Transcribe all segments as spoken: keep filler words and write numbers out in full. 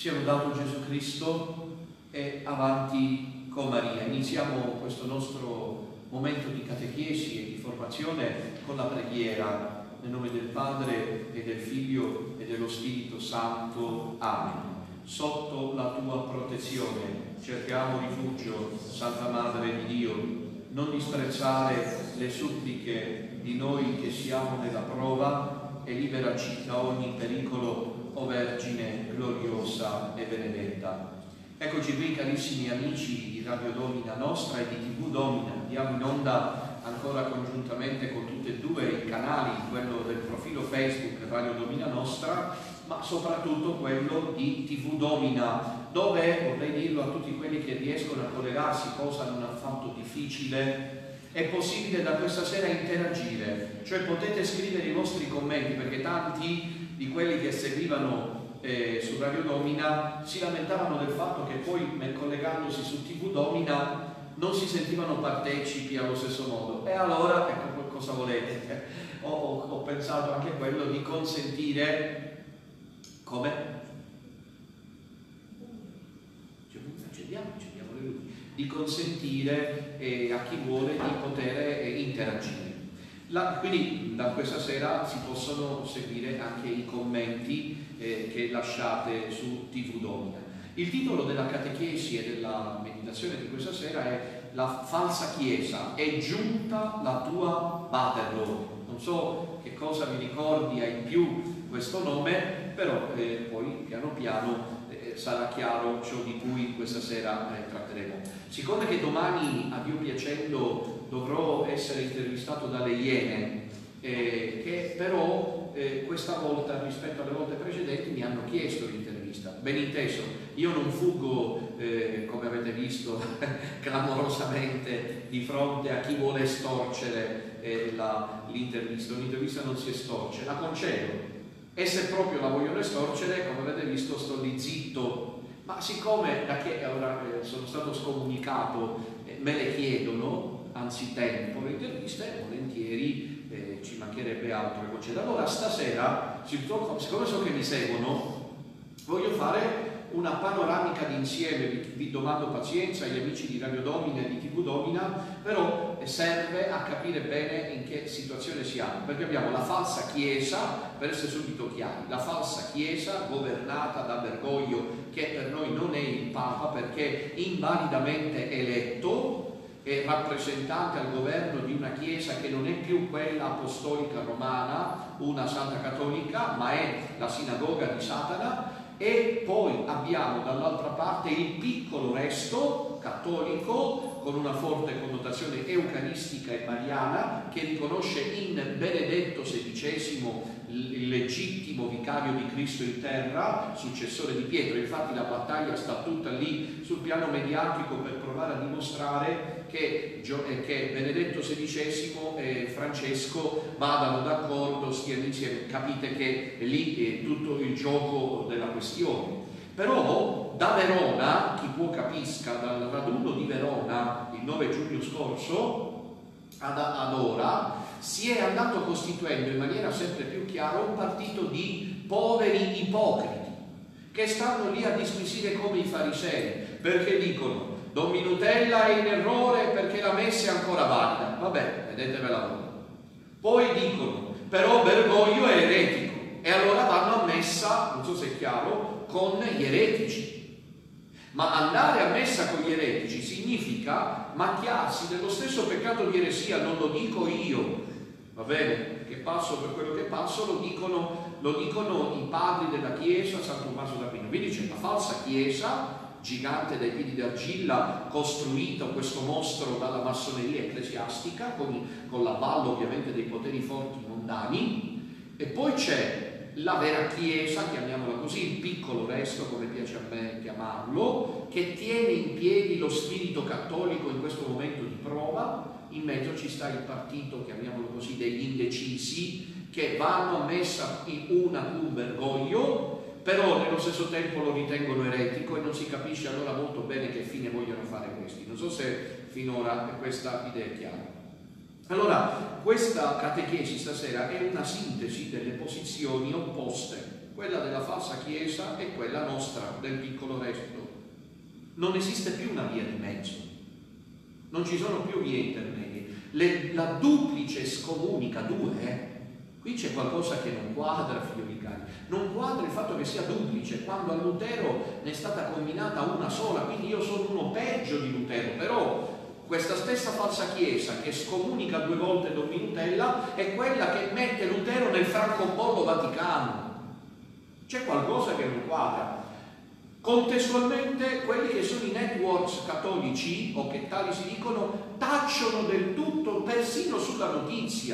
Sia lodato Gesù Cristo e avanti con Maria. Iniziamo questo nostro momento di catechesi e di formazione con la preghiera nel nome del Padre e del Figlio e dello Spirito Santo. Amen. Sotto la tua protezione cerchiamo rifugio, Santa Madre di Dio. Non disprezzare le suppliche di noi che siamo nella prova e liberaci da ogni pericolo, o Vergine gloriosa e benedetta. Eccoci qui, carissimi amici di Radio Domina Nostra e di tivù Domina. Andiamo in onda ancora congiuntamente con tutti e due i canali, quello del profilo Facebook Radio Domina Nostra, ma soprattutto quello di tivù Domina, dove, vorrei dirlo a tutti quelli che riescono a collegarsi, cosa non affatto difficile, è possibile da questa sera interagire, cioè potete scrivere i vostri commenti, perché tanti di quelli che seguivano eh, su Radio Domina si lamentavano del fatto che poi, collegandosi su tivù Domina, non si sentivano partecipi allo stesso modo. E allora, ecco, cosa volete? Ho, ho, ho pensato anche quello di consentire, come? Accendiamo, accendiamo le luci, di consentire eh, a chi vuole di poter eh, interagire. La, quindi da questa sera si possono seguire anche i commenti eh, che lasciate su tivù Domina. Il titolo della catechesi e della meditazione di questa sera è La falsa Chiesa, è giunta la tua Waterloo. Non so che cosa vi ricordi ai più questo nome, però eh, poi piano piano eh, sarà chiaro ciò di cui questa sera eh, tratteremo. Siccome che domani, a Dio piacendo, dovrò essere intervistato dalle Iene, eh, che però eh, questa volta rispetto alle volte precedenti mi hanno chiesto l'intervista. Ben inteso, io non fuggo, eh, come avete visto, clamorosamente di fronte a chi vuole estorcere eh, l'intervista. L'intervista non si estorce, la concedo. E se proprio la vogliono estorcere, come avete visto, sto lì zitto. Ma siccome da che ora eh, sono stato scomunicato, eh, me le chiedono anzitempo le interviste, volentieri eh, ci mancherebbe altro che conceda. Allora stasera, siccome so che mi seguono, voglio fare una panoramica d'insieme. Vi, vi domando pazienza agli amici di Radio Domina e di tivù Domina, però serve a capire bene in che situazione siamo, perché abbiamo la falsa Chiesa, per essere subito chiari, la falsa Chiesa governata da Bergoglio, che per noi non è il Papa perché invalidamente eletto, è rappresentante al governo di una Chiesa che non è più quella apostolica romana, una Santa Cattolica, ma è la sinagoga di Satana. E poi abbiamo dall'altra parte il piccolo resto cattolico con una forte connotazione eucaristica e mariana, che riconosce in Benedetto sedicesimo il legittimo vicario di Cristo in terra, successore di Pietro. Infatti la battaglia sta tutta lì sul piano mediatico per provare a dimostrare che, che Benedetto sedicesimo e Francesco vadano d'accordo, stiano insieme. Capite che lì è tutto il gioco della questione. Però da Verona, chi può capisca, dal raduno di Verona il nove giugno scorso ad, ad ora si è andato costituendo in maniera sempre più chiara un partito di poveri ipocriti che stanno lì a disquisire come i farisei, perché dicono Don Minutella è in errore perché la messa è ancora valida. Vabbè, vedetevela voi. Poi dicono però Bergoglio è eretico, e allora vanno a messa, non so se è chiaro, con gli eretici. Ma andare a messa con gli eretici significa macchiarsi dello stesso peccato di eresia. Non lo dico io, va bene, che passo per quello che passo, lo dicono, lo dicono i padri della Chiesa, San Tommaso d'Aquino. Quindi c'è la falsa Chiesa, gigante dai piedi d'argilla, costruito questo mostro dalla massoneria ecclesiastica, con, con l'avallo ovviamente dei poteri forti mondani, e poi c'è la vera Chiesa, chiamiamola così, il piccolo resto, come piace a me chiamarlo, che tiene in piedi lo spirito cattolico in questo momento di prova. In mezzo ci sta il partito, chiamiamolo così, degli indecisi, che vanno a messa in una cum Bergoglio, però nello stesso tempo lo ritengono eretico e non si capisce allora molto bene che fine vogliono fare questi. Non so se finora questa idea è chiara. Allora, questa catechesi stasera è una sintesi delle posizioni opposte quella della falsa Chiesa e quella nostra, del piccolo resto. Non esiste più una via di mezzo, non ci sono più vie intermedie. Le, la duplice scomunica due, eh? Qui c'è qualcosa che non quadra, figlioli cari. Non quadra il fatto che sia duplice, quando a Lutero ne è stata combinata una sola, quindi io sono uno peggio di Lutero, però questa stessa falsa Chiesa che scomunica due volte Don Minutella è quella che mette Lutero nel francobollo vaticano. C'è qualcosa che non quadra. Contestualmente quelli che sono i networks cattolici, o che tali si dicono, tacciono del tutto persino sulla notizia,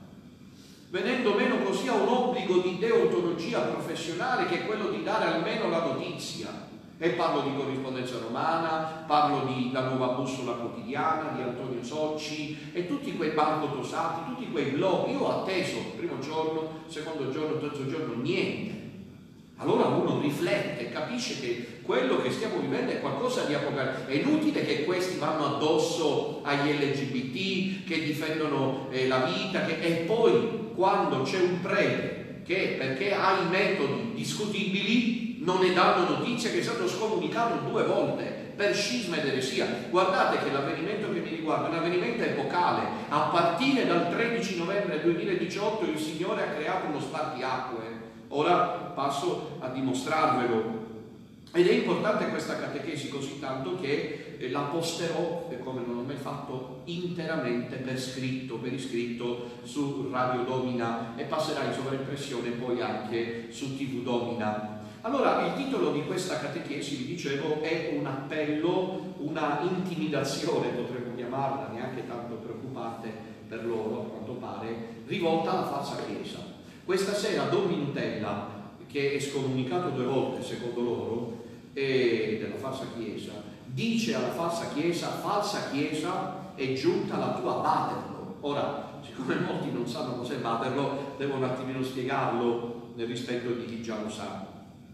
venendo meno così a un obbligo di deontologia professionale che è quello di dare almeno la notizia. E parlo di Corrispondenza Romana, parlo di La Nuova Bussola Quotidiana, di Antonio Socci e tutti quei banco tosati, tutti quei blog. Io ho atteso il primo giorno, secondo giorno, terzo giorno, niente. Allora uno riflette, capisce che quello che stiamo vivendo è qualcosa di apocalittico. È inutile che questi vanno addosso agli L G B T, che difendono eh, la vita, che... e poi quando c'è un prete che perché ha i metodi discutibili non ne danno notizia, che è stato scomunicato due volte per scisma ed eresia. Guardate che l'avvenimento che mi riguarda è un avvenimento epocale. A partire dal tredici novembre duemiladiciotto il Signore ha creato uno spartiacque. Ora passo a dimostrarvelo. Ed è importante questa catechesi così tanto che eh, la posterò, eh, come non ho mai fatto, interamente per scritto, per iscritto su Radio Domina e passerà in sovraimpressione poi anche su T V Domina. Allora, il titolo di questa catechesi, vi dicevo, è un appello, una intimidazione, potremmo chiamarla, neanche tanto preoccupante per loro, a quanto pare, rivolta alla falsa Chiesa. Questa sera Don Minutella, che è scomunicato due volte, secondo loro, e della falsa Chiesa, dice alla falsa Chiesa: falsa Chiesa, è giunta la tua Waterloo. Ora, siccome molti non sanno cos'è Waterloo, devo un attimino spiegarlo nel rispetto di chi già lo sa.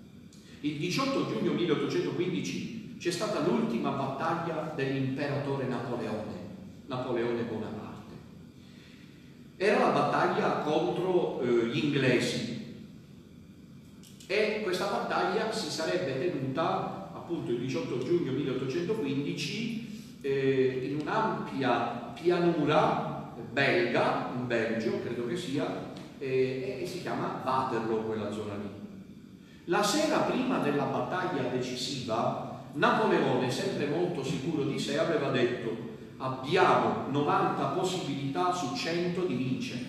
Il diciotto giugno milleottocentoquindici c'è stata l'ultima battaglia dell'imperatore Napoleone, Napoleone Bonaparte. Era la battaglia contro eh, gli inglesi e questa battaglia si sarebbe tenuta appunto il diciotto giugno milleottocentoquindici eh, in un'ampia pianura belga, in Belgio credo che sia, eh, e si chiama Waterloo quella zona lì. La sera prima della battaglia decisiva, Napoleone, sempre molto sicuro di sé, aveva detto: abbiamo novanta possibilità su cento di vincere.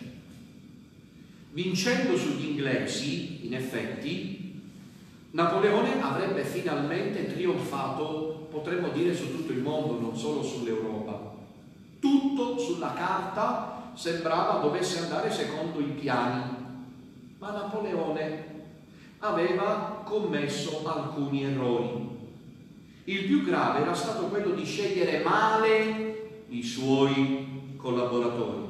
Vincendo sugli inglesi, in effetti, Napoleone avrebbe finalmente trionfato, potremmo dire, su tutto il mondo, non solo sull'Europa. Tutto sulla carta sembrava dovesse andare secondo i piani, ma Napoleone aveva commesso alcuni errori. Il più grave era stato quello di scegliere male i suoi collaboratori.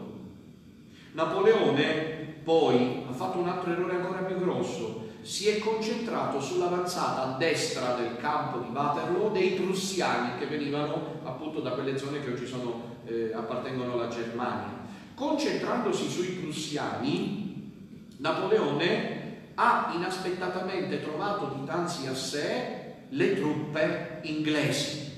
Napoleone poi ha fatto un altro errore ancora più grosso: si è concentrato sull'avanzata a destra del campo di Waterloo dei prussiani che venivano appunto da quelle zone che oggi sono, eh, appartengono alla Germania. Concentrandosi sui prussiani, Napoleone ha inaspettatamente trovato dinanzi a sé le truppe inglesi.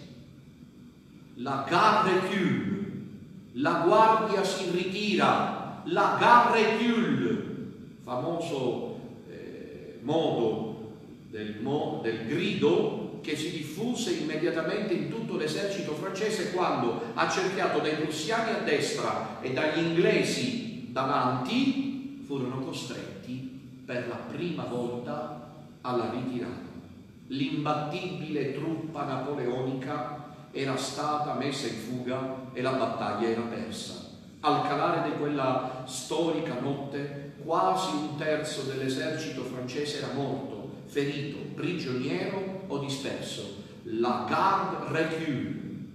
La Garde Recul, la guardia si ritira, la Garde Recul, famoso eh, modo del, mo, del grido che si diffuse immediatamente in tutto l'esercito francese quando, accerchiato dai prussiani a destra e dagli inglesi davanti, furono costretti per la prima volta alla ritirata. L'imbattibile truppa napoleonica era stata messa in fuga e la battaglia era persa. Al calare di quella storica notte, quasi un terzo dell'esercito francese era morto, ferito, prigioniero o disperso. La Garde Recul.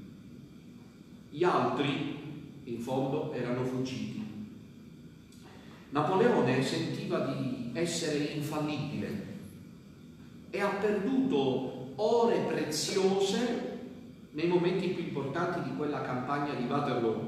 Gli altri, in fondo, erano fuggiti. Napoleone sentiva di essere infallibile e ha perduto ore preziose nei momenti più importanti di quella campagna di Waterloo,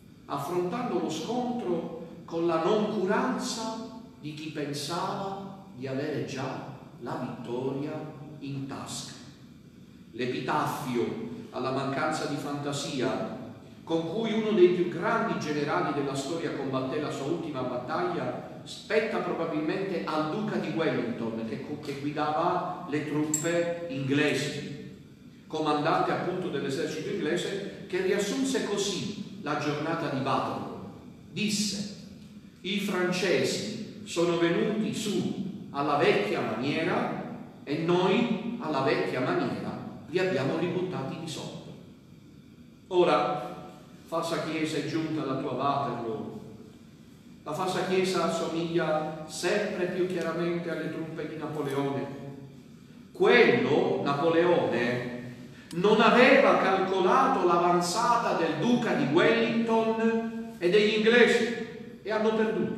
affrontando lo scontro con la noncuranza di chi pensava di avere già la vittoria in tasca. L'epitaffio alla mancanza di fantasia con cui uno dei più grandi generali della storia combatté la sua ultima battaglia spetta probabilmente al duca di Wellington, che, che guidava le truppe inglesi, comandante appunto dell'esercito inglese, che riassunse così la giornata di Waterloo. Disse: i francesi sono venuti su alla vecchia maniera e noi alla vecchia maniera li abbiamo ributtati di sotto. Ora, falsa chiesa è giunta alla tua Waterloo. La falsa chiesa assomiglia sempre più chiaramente alle truppe di Napoleone. Quello, Napoleone, non aveva calcolato l'avanzata del duca di Wellington e degli inglesi e hanno perduto.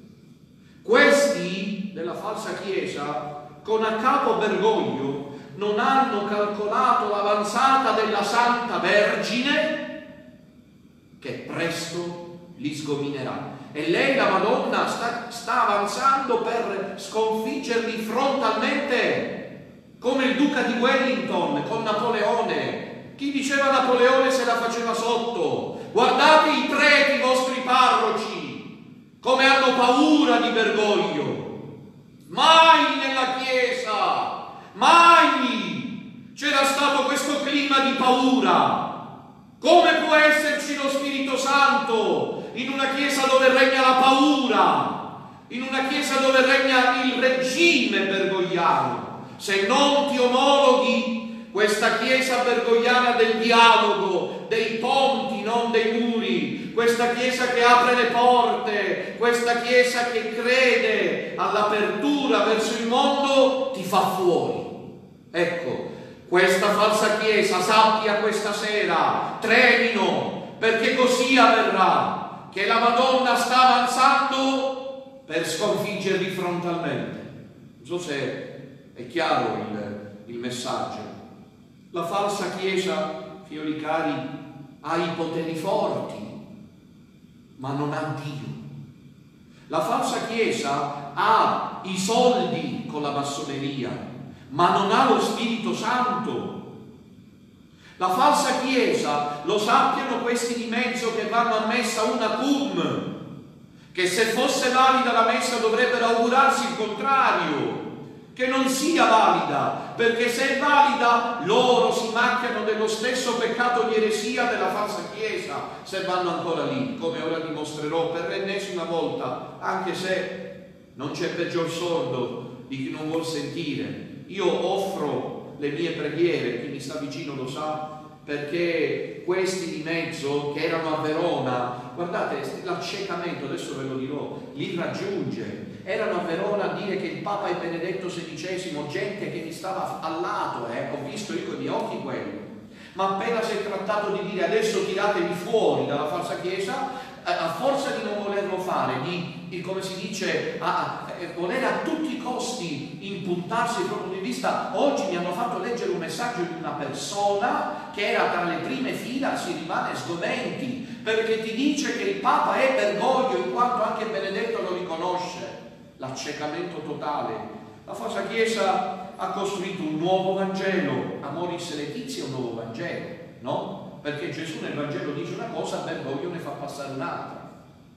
Questi della falsa chiesa, con a capo Bergoglio, non hanno calcolato l'avanzata della Santa Vergine, che presto li sgominerà. E lei, la Madonna, sta, sta avanzando per sconfiggerli frontalmente, come il duca di Wellington con Napoleone. Chi diceva Napoleone se la faceva sotto. Guardate i preti, i vostri parroci, come hanno paura di Bergoglio. Mai nella Chiesa, mai c'era stato questo clima di paura. Come può esserci lo Spirito Santo in una Chiesa dove regna la paura, in una Chiesa dove regna il regime bergogliano, se non ti omologhi questa Chiesa bergogliana del dialogo, dei ponti, non dei muri, questa Chiesa che apre le porte, questa Chiesa che crede all'apertura verso il mondo, ti fa fuori. Ecco, questa falsa Chiesa, sappia questa sera, tremino, perché così avverrà, che la Madonna sta avanzando per sconfiggerli frontalmente. Non so se è chiaro il, il messaggio. La falsa Chiesa, figlioli cari, ha i poteri forti, ma non ha Dio. La falsa Chiesa ha i soldi con la massoneria, ma non ha lo Spirito Santo. La falsa Chiesa, lo sappiano questi di mezzo che vanno a messa una cum, che se fosse valida la messa dovrebbero augurarsi il contrario, che non sia valida, perché se è valida loro si macchiano dello stesso peccato di eresia della falsa Chiesa, se vanno ancora lì, come ora dimostrerò per l'ennesima volta, anche se non c'è peggior sordo di chi non vuol sentire. Io offro le mie preghiere, chi mi sta vicino lo sa, perché questi di mezzo che erano a Verona, guardate, l'accecamento, adesso ve lo dirò, li raggiunge. Erano a Verona a dire che il Papa è Benedetto sedicesimo, gente che mi stava al lato, eh, ho visto io con i miei occhi quello. Ma appena si è trattato di dire adesso tiratevi fuori dalla falsa Chiesa, a forza di non volerlo fare, di, di come si dice, a, a, a voler a tutti i costi impuntarsi il proprio punto di vista. Oggi mi hanno fatto leggere un messaggio di una persona che era tra le prime fila, si rimane sgomenti, perché ti dice che il Papa è Bergoglio, in quanto anche Benedetto lo riconosce. L'accecamento totale. La falsa Chiesa ha costruito un nuovo Vangelo, Amoris Laetitia è un nuovo Vangelo, no? Perché Gesù nel Vangelo dice una cosa, Bergoglio ne fa passare un'altra.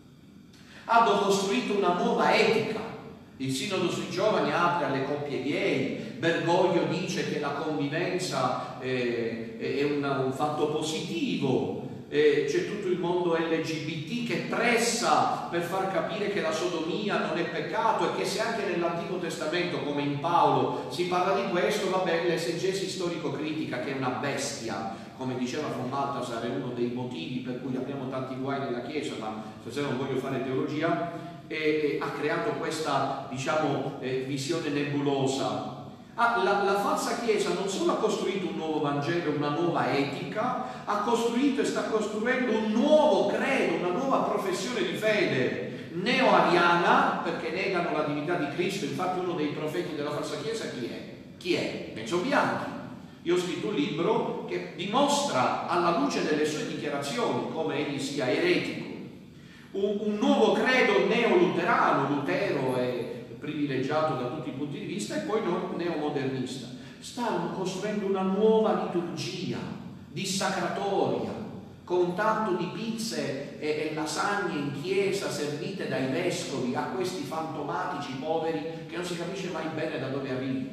Hanno costruito una nuova etica. Il Sinodo sui giovani apre alle coppie gay, Bergoglio dice che la convivenza eh, è una, un fatto positivo, eh, c'è tutto il mondo L G B T che pressa per far capire che la sodomia non è peccato e che se anche nell'Antico Testamento, come in Paolo, si parla di questo, vabbè, l'esegesi storico-critica che è una bestia, come diceva von Balthasar, è uno dei motivi per cui abbiamo tanti guai nella Chiesa, ma stasera non voglio fare teologia, e, e ha creato questa, diciamo, eh, visione nebulosa. Ah, la, la falsa Chiesa non solo ha costruito un nuovo Vangelo, una nuova etica, ha costruito e sta costruendo un nuovo credo, una nuova professione di fede neo-ariana, perché negano la divinità di Cristo. Infatti uno dei profeti della falsa Chiesa chi è? Chi è? Mezzo Bianchi. Io ho scritto un libro che dimostra alla luce delle sue dichiarazioni come egli sia eretico. Un, un nuovo credo neo-luterano, Lutero e privilegiato da tutti i punti di vista, e poi neomodernista. Stanno costruendo una nuova liturgia dissacratoria, con tanto di pizze e, e lasagne in chiesa servite dai vescovi a questi fantomatici poveri che non si capisce mai bene da dove arrivano.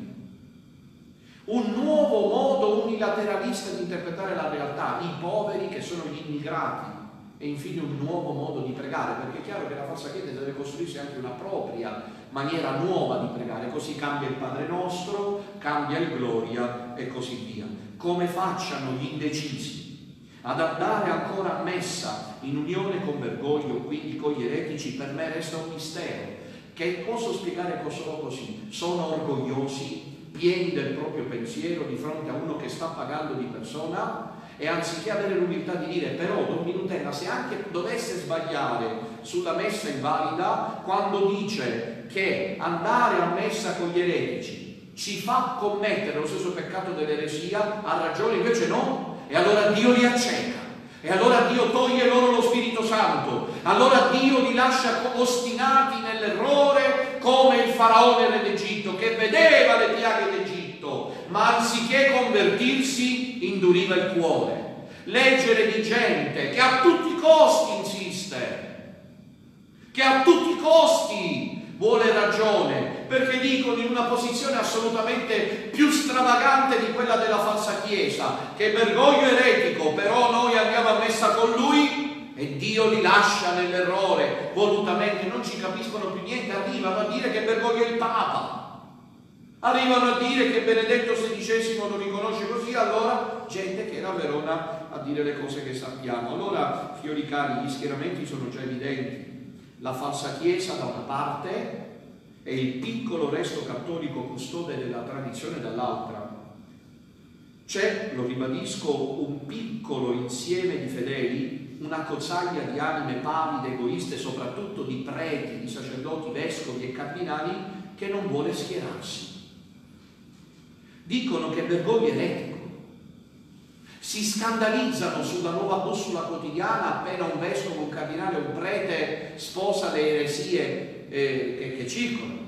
Un nuovo modo unilateralista di interpretare la realtà, i poveri che sono gli immigrati, e infine un nuovo modo di pregare, perché è chiaro che la falsa chiesa deve costruirsi anche una propria maniera nuova di pregare, così cambia il Padre Nostro, cambia il Gloria e così via. Come facciano gli indecisi ad andare ancora a messa in unione con Bergoglio, quindi con gli eretici, per me resta un mistero, che posso spiegare solo così: sono orgogliosi, pieni del proprio pensiero di fronte a uno che sta pagando di persona, e anziché avere l'umiltà di dire però Don Minutella, se anche dovesse sbagliare sulla messa invalida, quando dice che andare a messa con gli eretici ci fa commettere lo stesso peccato dell'eresia, ha ragione, invece no, e allora Dio li acceca, e allora Dio toglie loro lo Spirito Santo, allora Dio li lascia ostinati nell'errore come il faraone re d'Egitto, che vedeva le piaghe d'Egitto, ma anziché convertirsi induriva il cuore. Leggere di gente che a tutti i costi insiste, che a tutti i costi vuole ragione, perché dicono in una posizione assolutamente più stravagante di quella della falsa chiesa, che Bergoglio è eretico, però noi andiamo a messa con lui e Dio li lascia nell'errore volutamente, non ci capiscono più niente, arrivano a dire che Bergoglio è il Papa. Arrivano a dire che Benedetto sedicesimo lo riconosce così, allora gente che era a Verona a dire le cose che sappiamo. Allora, fiori cari, gli schieramenti sono già evidenti. La falsa chiesa da una parte e il piccolo resto cattolico custode della tradizione dall'altra. C'è, lo ribadisco, un piccolo insieme di fedeli, una cozzaglia di anime pavide, egoiste, soprattutto di preti, di sacerdoti, vescovi e cardinali, che non vuole schierarsi. Dicono che Bergoglio è eretico, si scandalizzano sulla Nuova Bussola Quotidiana appena un vescovo, un cardinale, un prete sposa le eresie eh, che, che circolano,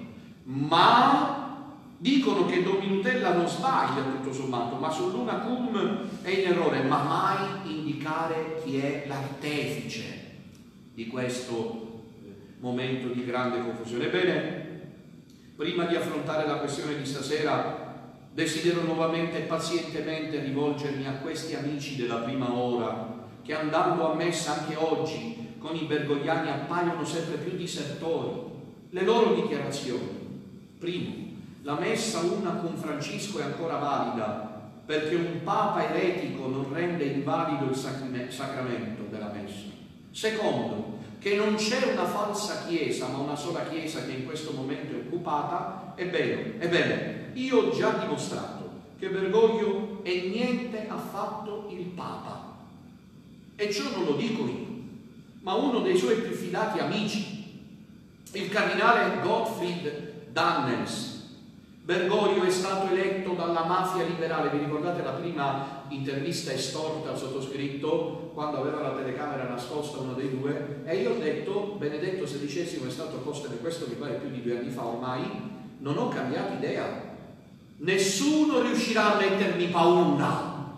ma dicono che Don Minutella non sbaglia tutto sommato, ma sull'una cum è in errore, ma mai indicare chi è l'artefice di questo momento di grande confusione. Ebbene, prima di affrontare la questione di stasera, desidero nuovamente e pazientemente rivolgermi a questi amici della prima ora, che andando a messa anche oggi con i bergogliani appaiono sempre più disertori. Le loro dichiarazioni: primo, la messa una con Francesco è ancora valida perché un papa eretico non rende invalido il sacramento della messa. Secondo, che non c'è una falsa chiesa ma una sola chiesa che in questo momento è occupata. Ebbene, ebbene io ho già dimostrato che Bergoglio è niente affatto il Papa, e ciò non lo dico io, ma uno dei suoi più fidati amici, il cardinale Gottfried Dannels. Bergoglio è stato eletto dalla mafia liberale. Vi ricordate la prima intervista estorta al sottoscritto, quando aveva la telecamera nascosta uno dei due, e io ho detto: Benedetto sedicesimo è stato posto, e questo mi pare più di due anni fa ormai, non ho cambiato idea, nessuno riuscirà a mettermi paura,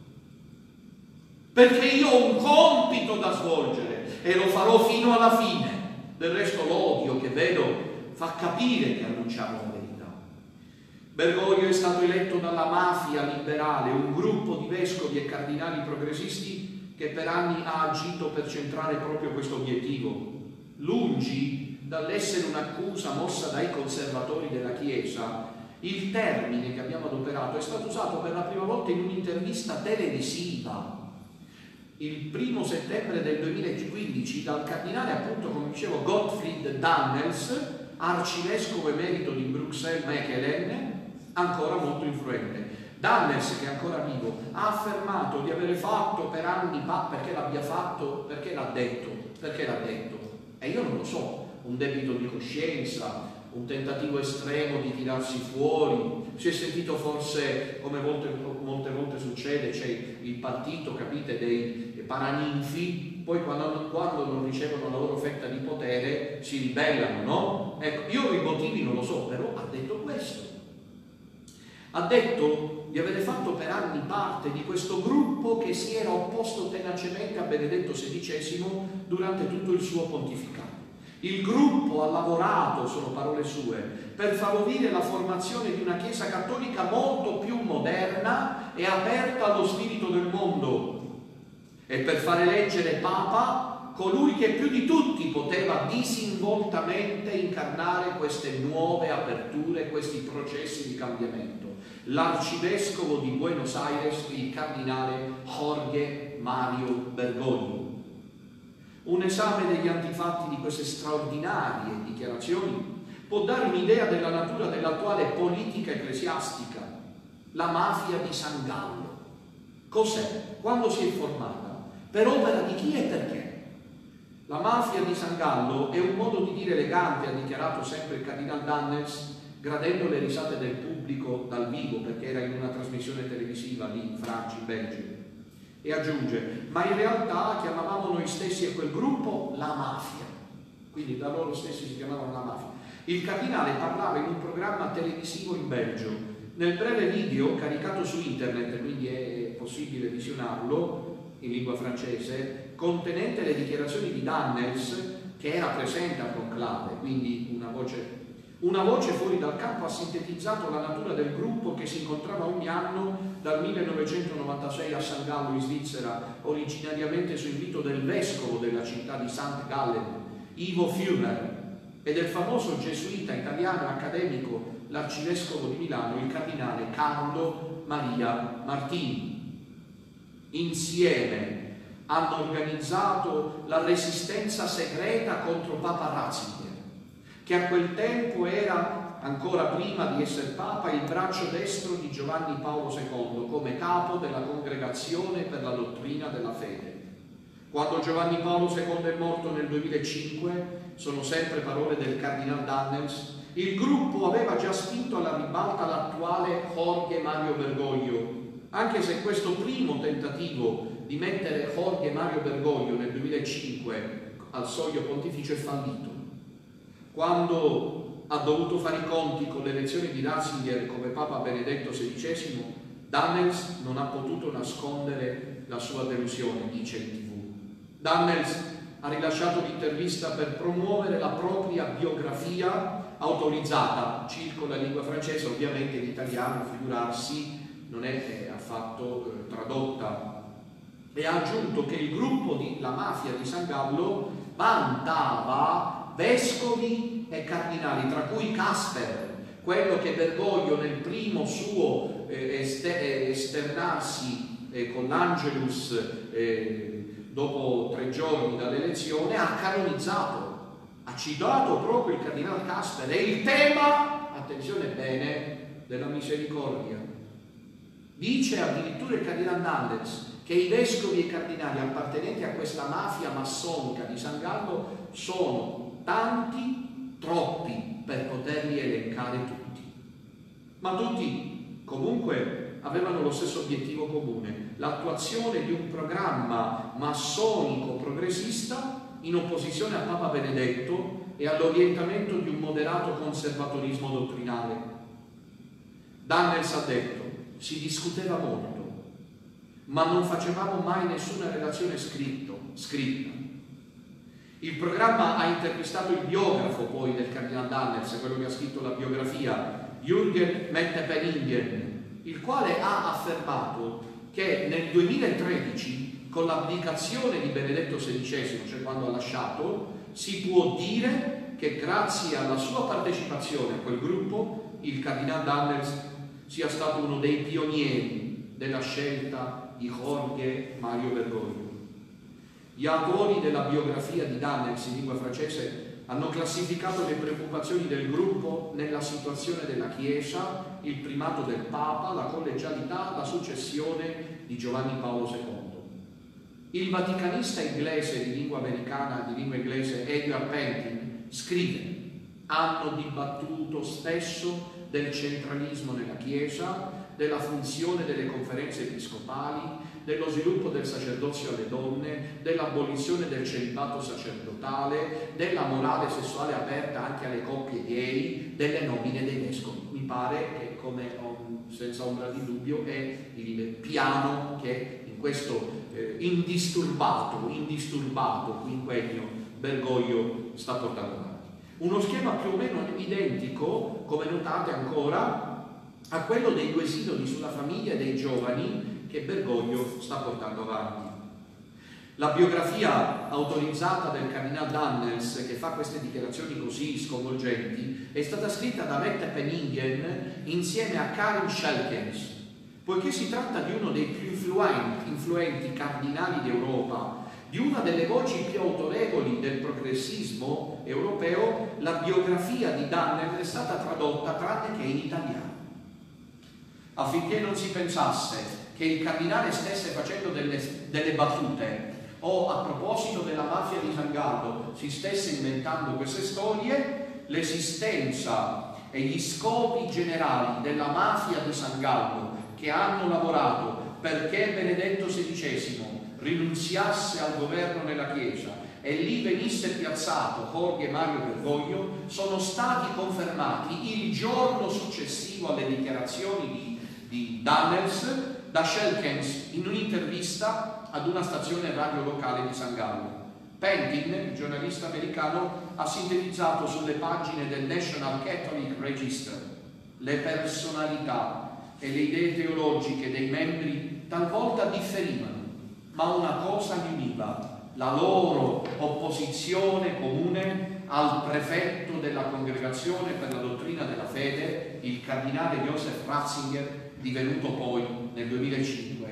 perché io ho un compito da svolgere e lo farò fino alla fine. Del resto l'odio che vedo fa capire che annunciamo la verità. Bergoglio è stato eletto dalla mafia liberale, un gruppo di vescovi e cardinali progressisti che per anni ha agito per centrare proprio questo obiettivo. Lungi dall'essere un'accusa mossa dai conservatori della Chiesa, il termine che abbiamo adoperato è stato usato per la prima volta in un'intervista televisiva il primo settembre del duemilaquindici dal cardinale, appunto, come dicevo, Gottfried Dannels, arcivescovo emerito di Bruxelles-Mechelen, ancora molto influente. Dannels, che è ancora vivo, ha affermato di avere fatto per anni, pa, perché l'abbia fatto, perché l'ha detto, perché l'ha detto, e io non lo so, un debito di coscienza, un tentativo estremo di tirarsi fuori, si è sentito forse, come molte, molte volte succede, c'è il partito, capite, dei paraninfi, poi quando, quando non ricevono la loro fetta di potere si ribellano, no? Ecco, io i motivi non lo so, però ha detto questo. Ha detto di avere fatto per anni parte di questo gruppo che si era opposto tenacemente a Benedetto sedicesimo durante tutto il suo pontificato. Il gruppo ha lavorato, sono parole sue, per favorire la formazione di una Chiesa cattolica molto più moderna e aperta allo spirito del mondo e per fare eleggere Papa colui che più di tutti poteva disinvoltamente incarnare queste nuove aperture, questi processi di cambiamento. L'arcivescovo di Buenos Aires, il cardinale Jorge Mario Bergoglio. Un esame degli antifatti di queste straordinarie dichiarazioni può dare un'idea della natura dell'attuale politica ecclesiastica, la mafia di San Gallo. Cos'è? Quando si è formata? Per opera di chi e perché? La mafia di San Gallo è un modo di dire elegante, ha dichiarato sempre il cardinal Dannels, gradendo le risate del pubblico dal vivo, perché era in una trasmissione televisiva lì in Francia, in Belgio. E aggiunge, ma in realtà chiamavamo noi stessi e quel gruppo la mafia, quindi da loro stessi si chiamavano la mafia. Il cardinale parlava in un programma televisivo in Belgio. Nel breve video caricato su internet, quindi è possibile visionarlo in lingua francese, contenente le dichiarazioni di Dannels, che era presente al conclave, quindi una voce Una voce fuori dal campo ha sintetizzato la natura del gruppo che si incontrava ogni anno dal millenovecentonovantasei a San Gallo in Svizzera, originariamente su invito del vescovo della città di Sant Gallen, Ivo Führer, e del famoso gesuita italiano accademico, l'arcivescovo di Milano, il cardinale Carlo Maria Martini. Insieme hanno organizzato la resistenza segreta contro Papa Ratzinger, che a quel tempo era, ancora prima di essere Papa, il braccio destro di Giovanni Paolo secondo come capo della Congregazione per la dottrina della fede. Quando Giovanni Paolo secondo è morto nel duemilacinque, sono sempre parole del cardinal Dannels, il gruppo aveva già spinto alla ribalta l'attuale Jorge Mario Bergoglio, anche se questo primo tentativo di mettere Jorge Mario Bergoglio nel duemilacinque al soglio pontificio è fallito. Quando ha dovuto fare i conti con l'elezione di Ratzinger come Papa Benedetto sedicesimo, Dannels non ha potuto nascondere la sua delusione, dice in tivù. Dannels ha rilasciato l'intervista per promuovere la propria biografia autorizzata, circola in lingua francese, ovviamente in italiano, figurarsi, non è affatto eh, tradotta, e ha aggiunto che il gruppo di la mafia di San Gallo vantava vescovi e cardinali, tra cui Casper, quello che Bergoglio nel primo suo eh, este esternarsi eh, con l'Angelus eh, dopo tre giorni dall'elezione ha canonizzato, ha citato proprio il cardinale Casper. E il tema, attenzione bene, della misericordia. Dice addirittura il cardinale Dannels che i vescovi e i cardinali appartenenti a questa mafia massonica di San Gallo sono tanti, troppi per poterli elencare tutti. Ma tutti comunque avevano lo stesso obiettivo comune, l'attuazione di un programma massonico progressista in opposizione a Papa Benedetto e all'orientamento di un moderato conservatorismo dottrinale. Dannels ha detto, si discuteva molto, ma non facevamo mai nessuna relazione scritto, scritta. Il programma ha intervistato il biografo poi del cardinale Dannels, quello che ha scritto la biografia, Jürgen Mette-Penningen, il quale ha affermato che nel duemilatredici, con l'abdicazione di Benedetto sedicesimo, cioè quando ha lasciato, si può dire che grazie alla sua partecipazione a quel gruppo, il cardinale Dannels sia stato uno dei pionieri della scelta di Jorge Mario Bergoglio. Gli autori della biografia di Dannels in lingua francese hanno classificato le preoccupazioni del gruppo nella situazione della Chiesa, il primato del Papa, la collegialità, la successione di Giovanni Paolo secondo. Il vaticanista inglese di lingua americana, di lingua inglese, Edgar Pentin, scrive: hanno dibattuto spesso del centralismo nella Chiesa, della funzione delle conferenze episcopali, dello sviluppo del sacerdozio alle donne, dell'abolizione del celibato sacerdotale, della morale sessuale aperta anche alle coppie gay, delle nomine dei vescovi. Mi pare che, come senza ombra di dubbio, è il piano che in questo eh, indisturbato, indisturbato quinquennio Bergoglio sta portando avanti. Uno schema più o meno identico, come notate ancora, a quello dei due sinodi sulla famiglia e dei giovani che Bergoglio sta portando avanti. La biografia autorizzata del cardinal Dannels, che fa queste dichiarazioni così sconvolgenti, è stata scritta da Mette Penningen insieme a Karin Schelkens, poiché si tratta di uno dei più influenti, influenti cardinali d'Europa, di una delle voci più autorevoli del progressismo europeo. La biografia di Dannels è stata tradotta tranne che in italiano, affinché non si pensasse che il cardinale stesse facendo delle, delle battute o a proposito della mafia di San Gallo si stesse inventando queste storie. L'esistenza e gli scopi generali della mafia di San Gallo, che hanno lavorato perché Benedetto sedicesimo rinunziasse al governo nella Chiesa e lì venisse piazzato Jorge Mario Bergoglio, sono stati confermati il giorno successivo alle dichiarazioni di, di Dannels da Schelkens in un'intervista ad una stazione radio locale di San Gallo. Pentin, il giornalista americano, ha sintetizzato sulle pagine del National Catholic Register le personalità e le idee teologiche dei membri talvolta differivano, ma una cosa li univa: la loro opposizione comune al prefetto della Congregazione per la dottrina della fede, il cardinale Joseph Ratzinger, divenuto poi nel duemilacinque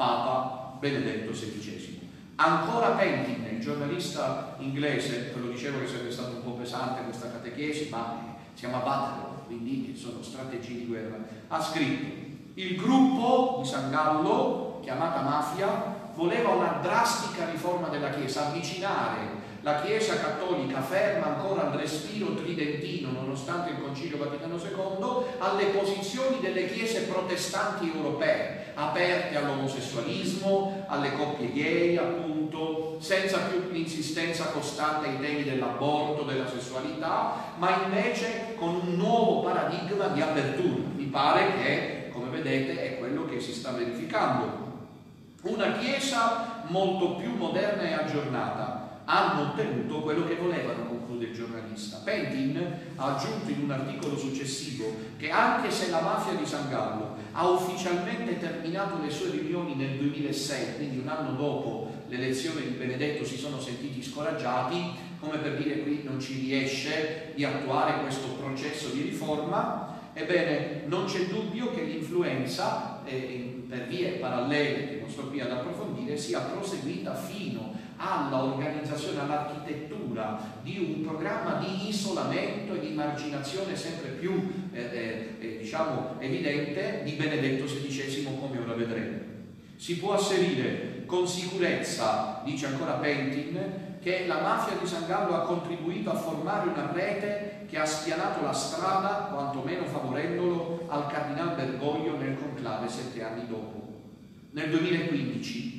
Papa Benedetto sedicesimo. Ancora Pentin, il giornalista inglese, ve lo dicevo che sarebbe stato un po' pesante questa catechesi, ma si chiama Butler, quindi sono strategie di guerra, ha scritto: il gruppo di San Gallo, chiamata mafia, voleva una drastica riforma della Chiesa, avvicinare la Chiesa cattolica, ferma ancora al respiro tridentino nonostante il Concilio Vaticano secondo, alle posizioni delle chiese protestanti europee, aperte all'omosessualismo, alle coppie gay, appunto, senza più l'insistenza costante ai temi dell'aborto, della sessualità, ma invece con un nuovo paradigma di apertura. Mi pare che, come vedete, è quello che si sta verificando. Una Chiesa molto più moderna e aggiornata. Hanno ottenuto quello che volevano, conclude il giornalista. Pentin ha aggiunto in un articolo successivo che anche se la mafia di San Gallo ha ufficialmente terminato le sue riunioni nel duemilasei, quindi un anno dopo l'elezione di Benedetto, si sono sentiti scoraggiati, come per dire qui non ci riesce di attuare questo processo di riforma, ebbene non c'è dubbio che l'influenza eh, per vie parallele che non sto qui ad approfondire sia proseguita fino alla organizzazione, all'architettura di un programma di isolamento e di marginazione sempre più eh, eh, diciamo evidente di Benedetto sedicesimo, come ora vedremo. Si può asserire con sicurezza, dice ancora Pentin, che la mafia di San Gallo ha contribuito a formare una rete che ha spianato la strada, quantomeno favorendolo, al cardinal Bergoglio nel conclave sette anni dopo. Nel duemilaquindici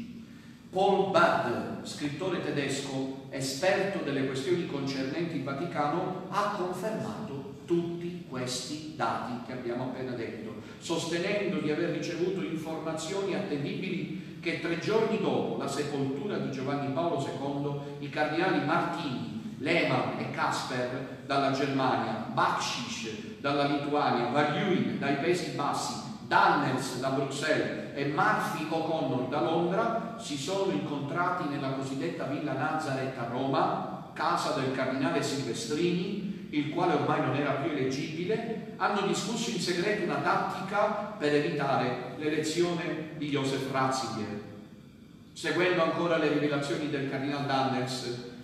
Paul Budd, scrittore tedesco, esperto delle questioni concernenti il Vaticano, ha confermato tutti questi dati che abbiamo appena detto, sostenendo di aver ricevuto informazioni attendibili che tre giorni dopo la sepoltura di Giovanni Paolo secondo i cardinali Martini, Lehmann e Kasper dalla Germania, Bakshish dalla Lituania, Varjuin dai Paesi Bassi, Dannels da Bruxelles e Murphy O'Connor da Londra si sono incontrati nella cosiddetta Villa Nazareth a Roma, casa del cardinale Silvestrini, il quale ormai non era più eleggibile. Hanno discusso in segreto una tattica per evitare l'elezione di Joseph Ratzinger. Seguendo ancora le rivelazioni del cardinal Dannels,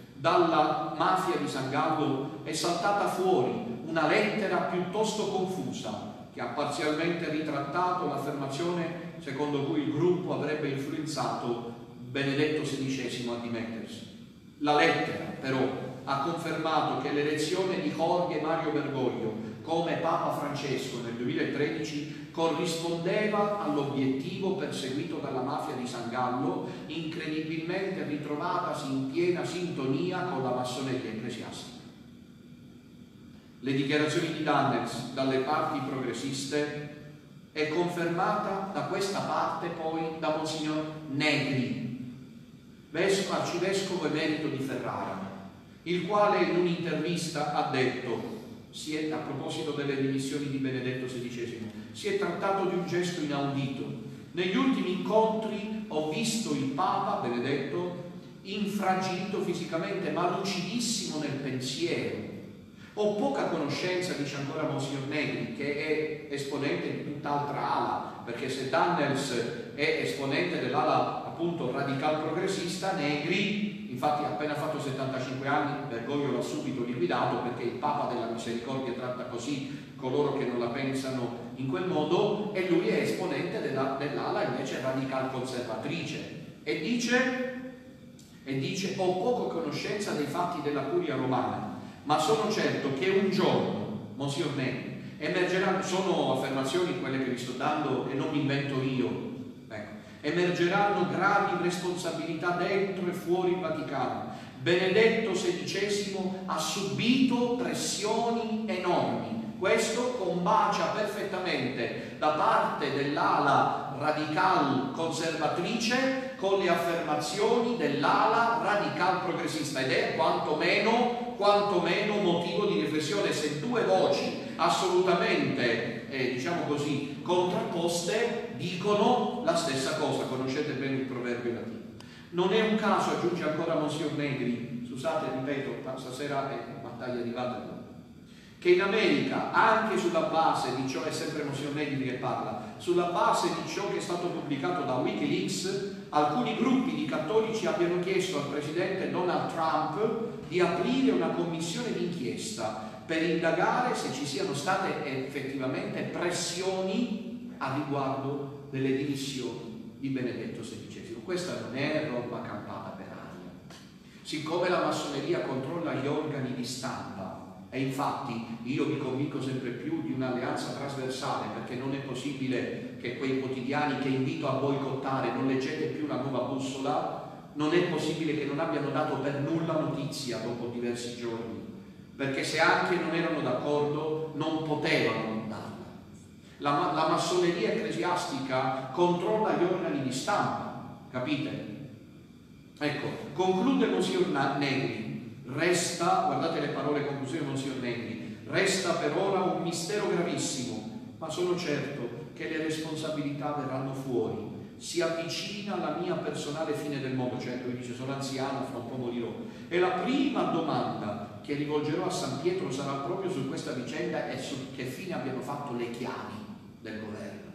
dalla mafia di San Gallo è saltata fuori una lettera piuttosto confusa che ha parzialmente ritrattato l'affermazione secondo cui il gruppo avrebbe influenzato Benedetto sedicesimo a dimettersi. La lettera, però, ha confermato che l'elezione di Jorge Mario Bergoglio come Papa Francesco nel duemilatredici corrispondeva all'obiettivo perseguito dalla mafia di San Gallo, incredibilmente ritrovatasi in piena sintonia con la massoneria ecclesiastica. Le dichiarazioni di Dannels dalle parti progressiste è confermata da questa parte poi da Monsignor Negri, arcivescovo emerito di Ferrara, il quale in un'intervista ha detto, si è, a proposito delle dimissioni di Benedetto sedicesimo, si è trattato di un gesto inaudito. Negli ultimi incontri ho visto il Papa Benedetto infragilito fisicamente, ma lucidissimo nel pensiero. Ho poca conoscenza, dice ancora Monsignor Negri, che è esponente di tutt'altra ala, perché se Dannels è esponente dell'ala appunto radical progressista, Negri, infatti ha appena fatto settantacinque anni, Bergoglio l'ha subito liquidato perché il Papa della Misericordia tratta così coloro che non la pensano in quel modo, e lui è esponente della, dell'ala invece radical conservatrice e dice, e dice ho poco conoscenza dei fatti della curia romana, ma sono certo che un giorno, Monsignor Negri, emergeranno, sono affermazioni quelle che vi sto dando e non mi invento io, ecco, emergeranno gravi responsabilità dentro e fuori il Vaticano. Benedetto sedicesimo ha subito pressioni enormi, questo combacia perfettamente da parte dell'ala radical conservatrice con le affermazioni dell'ala radical progressista, ed è quantomeno quantomeno motivo di riflessione. Se due voci assolutamente eh, diciamo così contrapposte dicono la stessa cosa, conoscete bene il proverbio latino. Non è un caso, aggiunge ancora Monsignor Negri, scusate, ripeto, stasera è battaglia di Waterloo, che in America, anche sulla base di ciò, è sempre Monsignor Negri che parla, sulla base di ciò che è stato pubblicato da Wikileaks, alcuni gruppi di cattolici abbiano chiesto al presidente Donald Trump di aprire una commissione d'inchiesta per indagare se ci siano state effettivamente pressioni a riguardo delle dimissioni di Benedetto sedicesimo. Questa non è roba campata per aria. Siccome la massoneria controlla gli organi di stampa, e infatti io vi convinco sempre più di un'alleanza trasversale, perché non è possibile che quei quotidiani che invito a boicottare non leggete più la Nuova Bussola, non è possibile che non abbiano dato per nulla notizia dopo diversi giorni, perché se anche non erano d'accordo non potevano non darla. La, la massoneria ecclesiastica controlla gli organi di stampa, capite? Ecco, conclude Monsignor Negri, resta, guardate le parole conclusive di Monsignor Negri, resta per ora un mistero gravissimo, ma sono certo che le responsabilità verranno fuori. Si avvicina alla mia personale fine del mondo, cioè lui dice sono anziano, fra un po' morirò, e la prima domanda che rivolgerò a San Pietro sarà proprio su questa vicenda e su che fine abbiano fatto le chiavi del governo.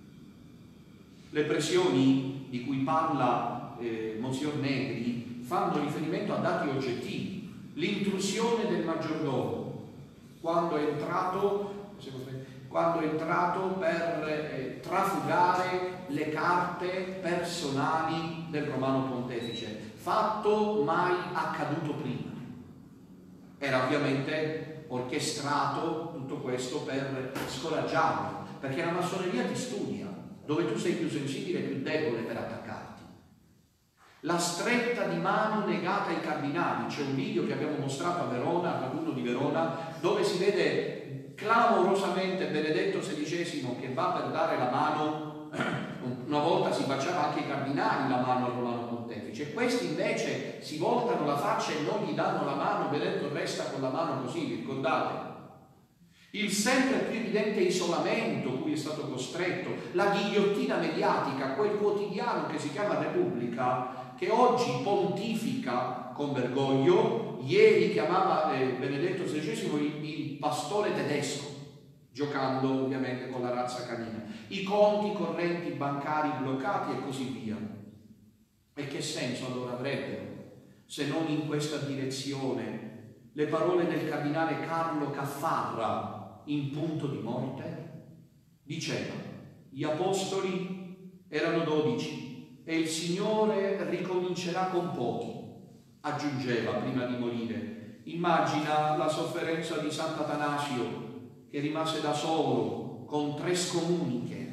Le pressioni di cui parla eh, Monsignor Negri fanno riferimento a dati oggettivi. L'intrusione del maggiordomo quando è entrato quando è entrato per eh, trafugare le carte personali del Romano Pontefice, fatto mai accaduto prima. Era ovviamente orchestrato tutto questo per scoraggiarlo, perché la massoneria ti studia, dove tu sei più sensibile e più debole per attaccarti. La stretta di mano negata ai cardinali, c'è un video che abbiamo mostrato a Verona, al raduno di Verona, dove si vede clamorosamente Benedetto sedicesimo che va per dare la mano, una volta si baciava anche i cardinali la mano al Romano Pontefice, questi invece si voltano la faccia e non gli danno la mano, Benedetto resta con la mano così, ricordate? Il sempre più evidente isolamento cui è stato costretto, la ghigliottina mediatica, quel quotidiano che si chiama Repubblica, che oggi pontifica con Bergoglio, ieri chiamava eh, Benedetto sedicesimo il, il pastore tedesco, giocando ovviamente con la razza canina, i conti correnti bancari bloccati e così via. E che senso allora avrebbero, se non in questa direzione, le parole del cardinale Carlo Caffarra in punto di morte? Diceva, gli apostoli erano dodici e il Signore ricomincerà con pochi. Aggiungeva prima di morire, immagina la sofferenza di Sant'Atanasio che rimase da solo con tre scomuniche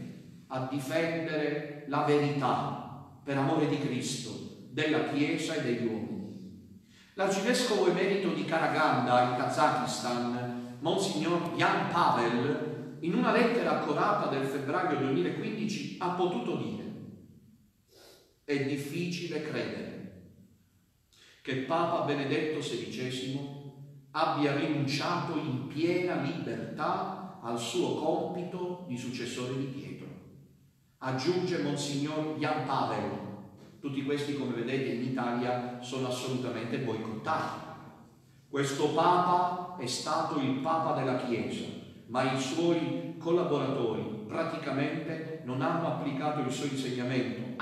a difendere la verità per amore di Cristo, della Chiesa e degli uomini. L'arcivescovo emerito di Karaganda, in Kazakistan, Monsignor Jan Pavel, in una lettera accorata del febbraio duemilaquindici ha potuto dire: è difficile credere che Papa Benedetto sedicesimo abbia rinunciato in piena libertà al suo compito di successore di Pietro. Aggiunge Monsignor Jan Pavel. Tutti questi, come vedete, in Italia sono assolutamente boicottati. Questo Papa è stato il Papa della Chiesa, ma i suoi collaboratori praticamente non hanno applicato il suo insegnamento,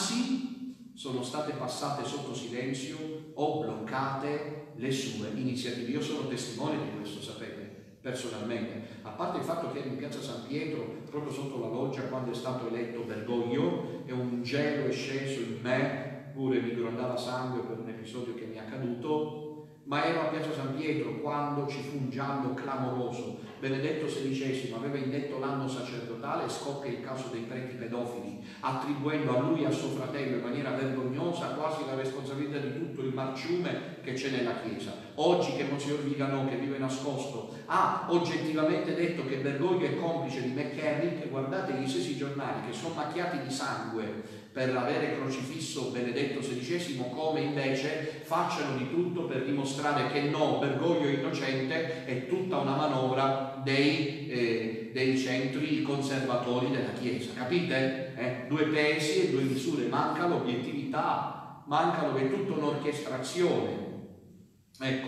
anzi sono state passate sotto silenzio o bloccate le sue iniziative. Io sono testimone di questo, sapete, personalmente. A parte il fatto che ero in piazza San Pietro, proprio sotto la loggia, quando è stato eletto Bergoglio, e un gelo è sceso in me, pure mi grondava sangue per un episodio che mi è accaduto, ma ero a piazza San Pietro quando ci fu un giallo clamoroso. Benedetto sedicesimo aveva indetto l'anno sacerdotale e scoppia il caso dei preti pedofili, attribuendo a lui e a suo fratello in maniera vergognosa quasi la responsabilità di tutto il marciume che c'è nella Chiesa. Oggi che Monsignor Viganò, che vive nascosto, ha oggettivamente detto che Bergoglio è complice di McCarrick, guardate gli stessi giornali che sono macchiati di sangue per avere crocifisso Benedetto sedicesimo, come invece facciano di tutto per dimostrare che no, Bergoglio è innocente, è tutta una manovra dei, eh, dei centri conservatori della Chiesa, capite? Eh? Due pesi e due misure, manca l'obiettività, manca è tutta un'orchestrazione, ecco.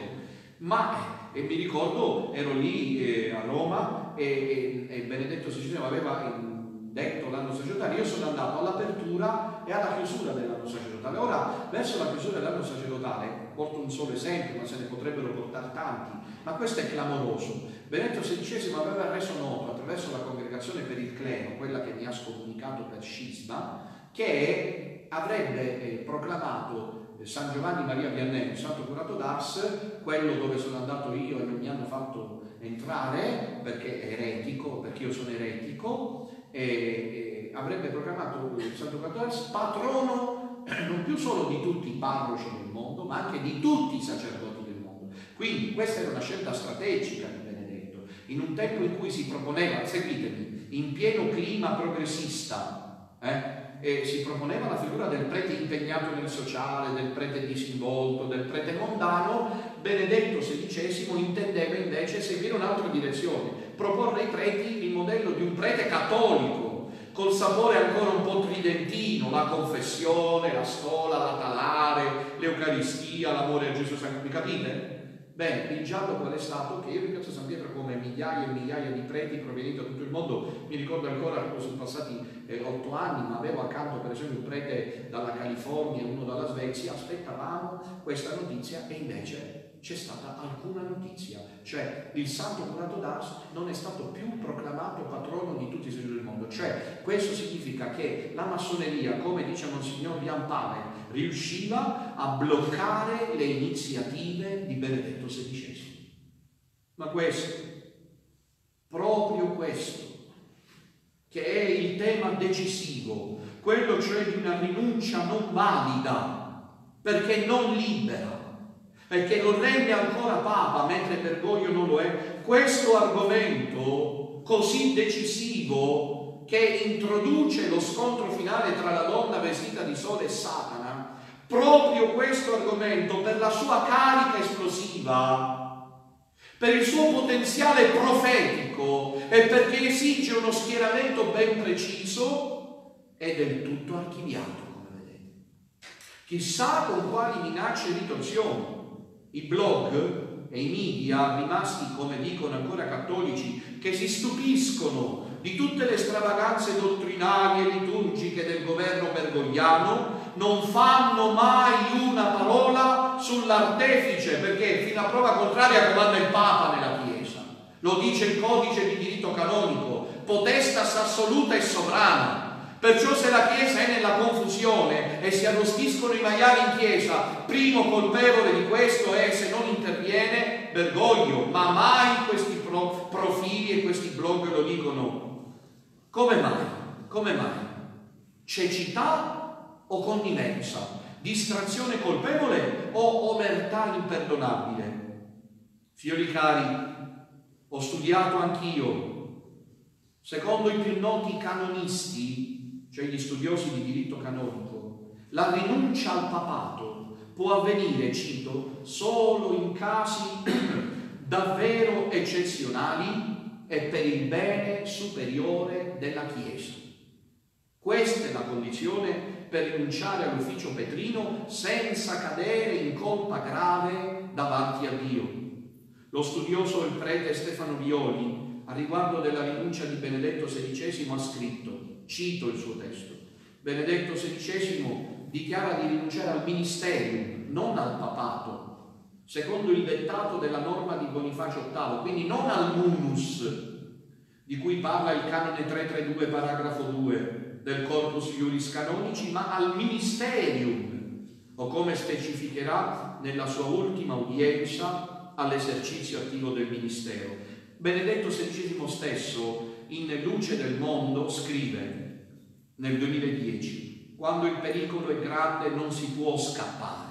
Ma eh, e mi ricordo, ero lì eh, a Roma e, e, e Benedetto sedicesimo aveva in, detto l'anno sacerdotale. Io sono andato all'apertura e alla chiusura dell'anno sacerdotale. Ora, verso la chiusura dell'anno sacerdotale, porto un solo esempio, ma se ne potrebbero portare tanti, ma questo è clamoroso. Benedetto sedicesimo aveva reso noto attraverso la Congregazione per il Clero, quella che mi ha scomunicato per scisma, che avrebbe eh, proclamato San Giovanni Maria Vianney, Santo Curato d'Ars, quello dove sono andato io e non mi hanno fatto entrare perché è eretico, perché io sono eretico, e, e avrebbe proclamato il Santo Curato d'Ars patrono non più solo di tutti i parroci del mondo, ma anche di tutti i sacerdoti del mondo. Quindi questa era una scelta strategica di Benedetto, in un tempo in cui si proponeva, seguitemi, in pieno clima progressista, eh, e si proponeva la figura del prete impegnato nel sociale, del prete disinvolto, del prete mondano. Benedetto sedicesimo intendeva invece seguire un'altra direzione, proporre ai preti il modello di un prete cattolico, col sapore ancora un po' tridentino, la confessione, la scuola, la talare, l'Eucaristia, l'amore a Gesù Santo, mi capite? Bene, il giallo qual è stato? Che io in piazza San Pietro, come migliaia e migliaia di preti provenienti da tutto il mondo, mi ricordo ancora, sono passati eh, otto anni, ma avevo accanto per esempio un prete dalla California e uno dalla Svezia, aspettavamo questa notizia e invece c'è stata alcuna notizia, cioè il Santo Curato d'Ars non è stato più proclamato patrono di tutti i segni del mondo. Cioè questo significa che la massoneria, come dice Monsignor Jan Pavel, riusciva a bloccare le iniziative di Benedetto sedicesimo. Ma questo, proprio questo, che è il tema decisivo, quello cioè di una rinuncia non valida, perché non libera, perché lo rende ancora Papa, mentre Bergoglio non lo è, questo argomento così decisivo che introduce lo scontro finale tra la donna vestita di sole e Satana, proprio questo argomento, per la sua carica esplosiva, per il suo potenziale profetico e perché esige uno schieramento ben preciso, è del tutto archiviato, come vedete. Chissà con quali minacce e ritorsioni i blog e i media, rimasti, come dicono ancora cattolici, che si stupiscono di tutte le stravaganze dottrinali e liturgiche del governo bergogliano, non fanno mai una parola sull'artefice, perché fino a prova contraria comanda il Papa nella Chiesa. Lo dice il codice di diritto canonico, potestas assoluta e sovrana. Perciò se la Chiesa è nella confusione e si arrostiscono i maiali in Chiesa, primo colpevole di questo è, se non interviene, Bergoglio, ma mai questi pro profili e questi blog lo dicono. Come mai? Come mai? Cecità o connivenza? Distrazione colpevole o omertà imperdonabile? Figlioli cari, ho studiato anch'io. Secondo i più noti canonisti, cioè gli studiosi di diritto canonico, la rinuncia al papato può avvenire, cito, solo in casi davvero eccezionali e per il bene superiore della Chiesa. Questa è la condizione per rinunciare all'ufficio petrino senza cadere in colpa grave davanti a Dio. Lo studioso, il prete Stefano Violi, a riguardo della rinuncia di Benedetto sedicesimo ha scritto, cito il suo testo: Benedetto sedicesimo dichiara di rinunciare al ministerium, non al papato, secondo il dettato della norma di Bonifacio ottavo, quindi non al munus, di cui parla il canone trecentotrentadue paragrafo due del Corpus Iuris Canonici, ma al ministerium, o come specificherà nella sua ultima udienza, all'esercizio attivo del ministero. Benedetto sedicesimo stesso, in Luce del Mondo, scrive nel duemiladieci: quando il pericolo è grande non si può scappare.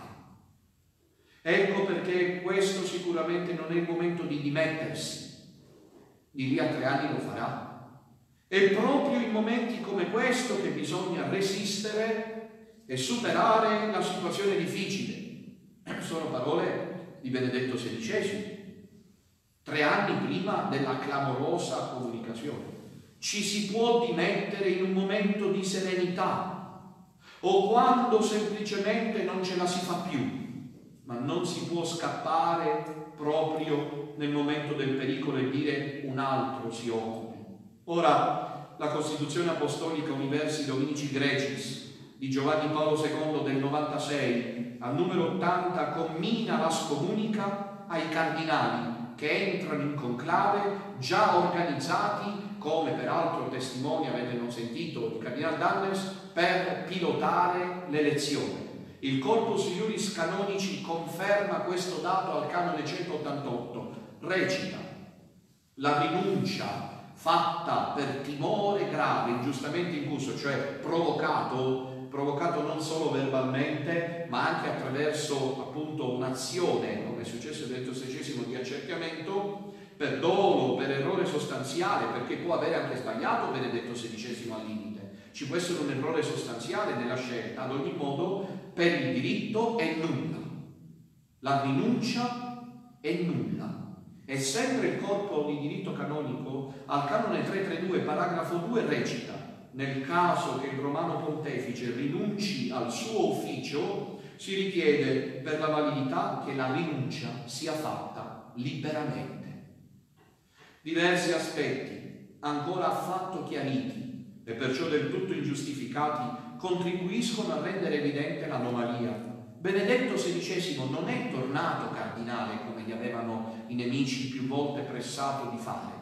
Ecco perché questo sicuramente non è il momento di dimettersi. Di lì a tre anni lo farà. È proprio in momenti come questo che bisogna resistere e superare la situazione difficile. Sono parole di Benedetto sedicesimo, tre anni prima della clamorosa comunicazione. Ci si può dimettere in un momento di serenità o quando semplicemente non ce la si fa più, ma non si può scappare proprio nel momento del pericolo e dire un altro si occupi. Ora, la Costituzione Apostolica Universi Dominici Grecis di Giovanni Paolo secondo del novantasei, al numero ottanta, commina la scomunica ai cardinali che entrano in conclave già organizzati, come peraltro testimoni avete non sentito il cardinal Dannes, per pilotare l'elezione. Il Corpus Iuris Canonici conferma questo dato al canone centottantotto, recita: la rinuncia fatta per timore grave, ingiustamente incurso, cioè provocato, provocato non solo verbalmente, ma anche attraverso appunto un'azione, come è successo nel Benedetto sedicesimo, di accerchiamento, per dolo, per errore sostanziale, perché può avere anche sbagliato Benedetto sedicesimo al limite. Ci può essere un errore sostanziale nella scelta, ad ogni modo per il diritto è nulla. La rinuncia è nulla. E sempre il corpo di diritto canonico, al canone trecentotrentadue paragrafo due, recita: nel caso che il Romano Pontefice rinunci al suo ufficio, si richiede per la validità che la rinuncia sia fatta liberamente. Diversi aspetti, ancora affatto chiariti e perciò del tutto ingiustificati, contribuiscono a rendere evidente l'anomalia. Benedetto sedicesimo non è tornato cardinale come gli avevano i nemici più volte pressato di fare,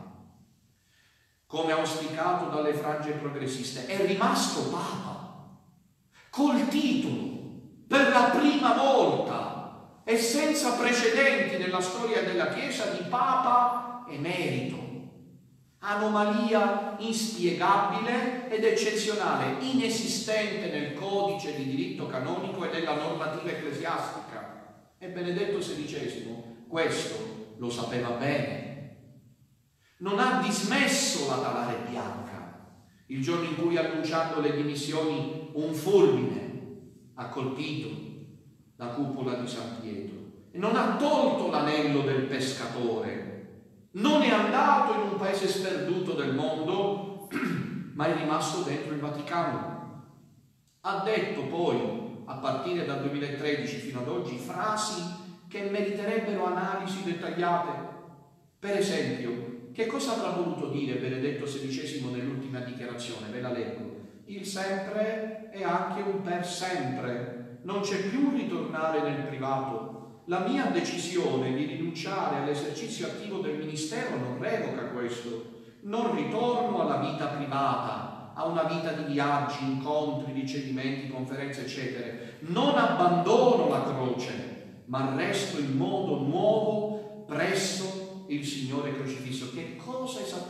come auspicato dalle frange progressiste. È rimasto papa col titolo, per la prima volta e senza precedenti nella storia della Chiesa, di papa emerito. Anomalia inspiegabile ed eccezionale, inesistente nel codice di diritto canonico e nella normativa ecclesiastica. E Benedetto sedicesimo questo lo sapeva bene. Non ha dismesso la talare bianca il giorno in cui, annunciando le dimissioni, un fulmine ha colpito la cupola di San Pietro. E non ha tolto l'anello del pescatore. Non è andato in un paese sperduto del mondo, ma è rimasto dentro il Vaticano. Ha detto poi, a partire dal duemilatredici fino ad oggi, frasi che meriterebbero analisi dettagliate. Per esempio, che cosa avrà voluto dire Benedetto sedicesimo nell'ultima dichiarazione? Ve la leggo. Il sempre è anche un per sempre. Non c'è più ritornare nel privato. La mia decisione di rinunciare all'esercizio attivo del ministero non revoca questo. Non ritorno alla vita privata, a una vita di viaggi, incontri, ricevimenti, conferenze, eccetera. Non abbandono la croce, ma resto in modo nuovo presso il Signore crocifisso. Che cosa esattamente avrà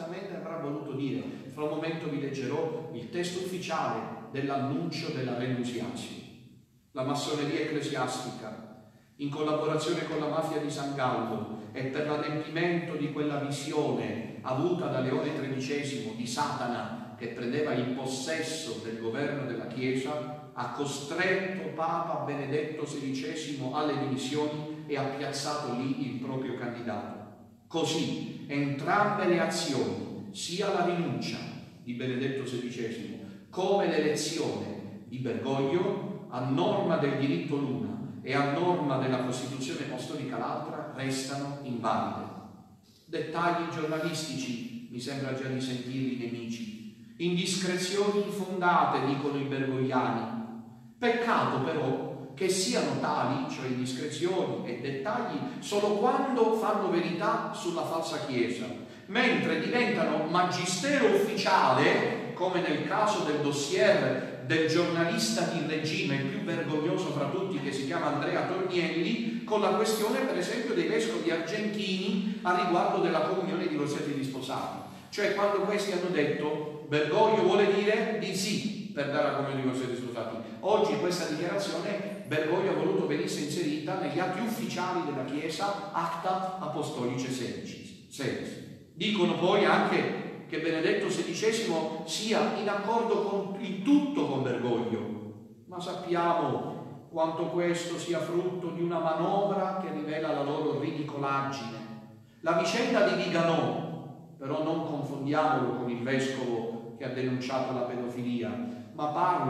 avrà voluto dire. Fra un momento vi leggerò il testo ufficiale dell'annuncio della Renunciatio. La massoneria ecclesiastica, in collaborazione con la mafia di San Gallo e per l'adempimento di quella visione avuta da Leone tredicesimo di Satana che prendeva il possesso del governo della Chiesa, ha costretto Papa Benedetto sedicesimo alle dimissioni e ha piazzato lì il proprio candidato. Così entrambe le azioni, sia la rinuncia di Benedetto sedicesimo come l'elezione di Bergoglio, a norma del diritto l'una e a norma della Costituzione apostolica l'altra, restano invalide. Dettagli giornalistici, mi sembra già di sentirli nemici, indiscrezioni infondate, dicono i bergogliani. Peccato però che siano tali, cioè indiscrezioni e dettagli, solo quando fanno verità sulla falsa Chiesa, mentre diventano magistero ufficiale, come nel caso del dossier del giornalista di regime, il più vergognoso fra tutti, che si chiama Andrea Tornielli, con la questione per esempio dei vescovi argentini a riguardo della comunione di divorziati e di sposati. Cioè quando questi hanno detto Bergoglio vuole dire di sì per dare la comunione di divorziati e sposati. Oggi questa dichiarazione Bergoglio ha voluto venisse inserita negli atti ufficiali della Chiesa, Acta Apostolice sedici. Dicono poi anche che Benedetto sedicesimo sia in accordo con, in tutto con Bergoglio, ma sappiamo quanto questo sia frutto di una manovra che rivela la loro ridicolaggine. La vicenda di Viganò, però non confondiamolo con il vescovo che ha denunciato la pedofilia, ma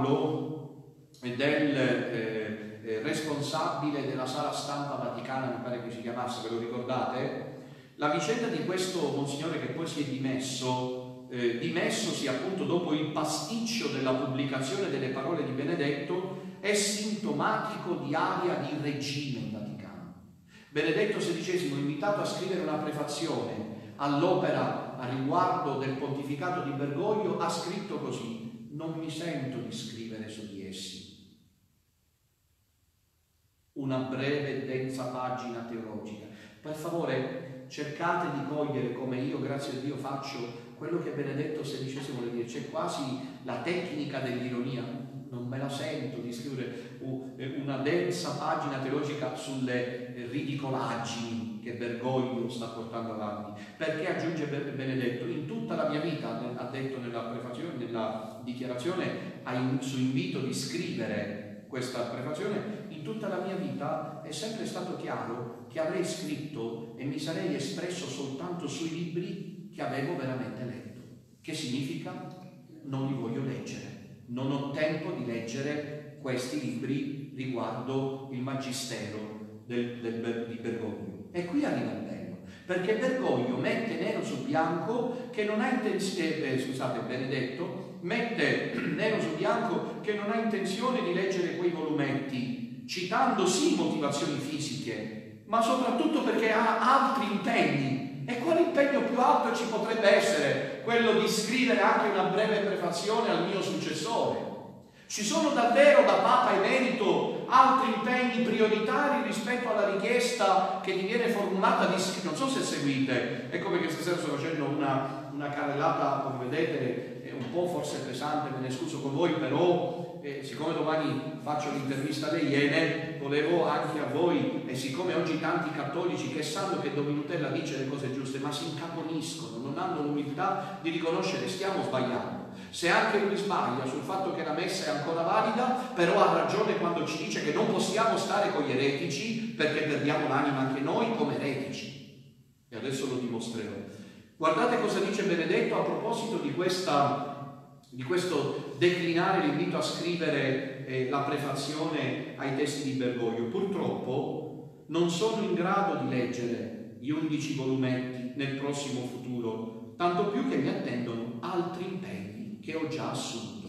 parlo del eh, eh, responsabile della sala stampa vaticana, mi pare che si chiamasse, ve lo ricordate? La vicenda di questo monsignore che poi si è dimesso, eh, dimessosi appunto dopo il pasticcio della pubblicazione delle parole di Benedetto, è sintomatico di aria di regime in Vaticano. Benedetto sedicesimo, invitato a scrivere una prefazione all'opera a riguardo del pontificato di Bergoglio, ha scritto così: non mi sento di scrivere su di essi una breve e densa pagina teologica. Per favore, cercate di cogliere, come io, grazie a Dio, faccio quello che Benedetto sedicesimo vuole dire. C'è quasi la tecnica dell'ironia. Non me la sento di scrivere una densa pagina teologica sulle ridicolaggini che Bergoglio sta portando avanti. Perché, aggiunge Benedetto, in tutta la mia vita, ha detto nella prefazione, nella dichiarazione su invito di scrivere questa prefazione, in tutta la mia vita è sempre stato chiaro che avrei scritto e mi sarei espresso soltanto sui libri che avevo veramente letto. Che significa? Non li voglio leggere, non ho tempo di leggere questi libri riguardo il magistero del, del, di Bergoglio. E qui arriva il bello, perché Bergoglio mette nero su bianco che non ha intenzione, eh, scusate, Benedetto mette nero su bianco che non ha intenzione di leggere quei volumetti, citando sì motivazioni fisiche, ma soprattutto perché ha altri impegni. E quale impegno più alto ci potrebbe essere? Quello di scrivere anche una breve prefazione al mio successore. Ci sono davvero da Papa emerito altri impegni prioritari rispetto alla richiesta che ti viene formulata di scrivere? Non so se seguite, ecco perché stasera sto facendo una, una carrellata, come vedete, un po' forse pesante, me ne scuso con voi, però eh, siccome domani faccio l'intervista alle Iene, volevo anche a voi, e siccome oggi tanti cattolici che sanno che Dominutella dice le cose giuste, ma si incaponiscono, non hanno l'umiltà di riconoscere stiamo sbagliando. Se anche lui sbaglia sul fatto che la messa è ancora valida, però ha ragione quando ci dice che non possiamo stare con gli eretici perché perdiamo l'anima anche noi come eretici. E adesso lo dimostrerò. Guardate cosa dice Benedetto a proposito di, questa, di questo declinare l'invito a scrivere eh, la prefazione ai testi di Bergoglio. Purtroppo non sono in grado di leggere gli undici volumetti nel prossimo futuro, tanto più che mi attendono altri impegni che ho già assunto.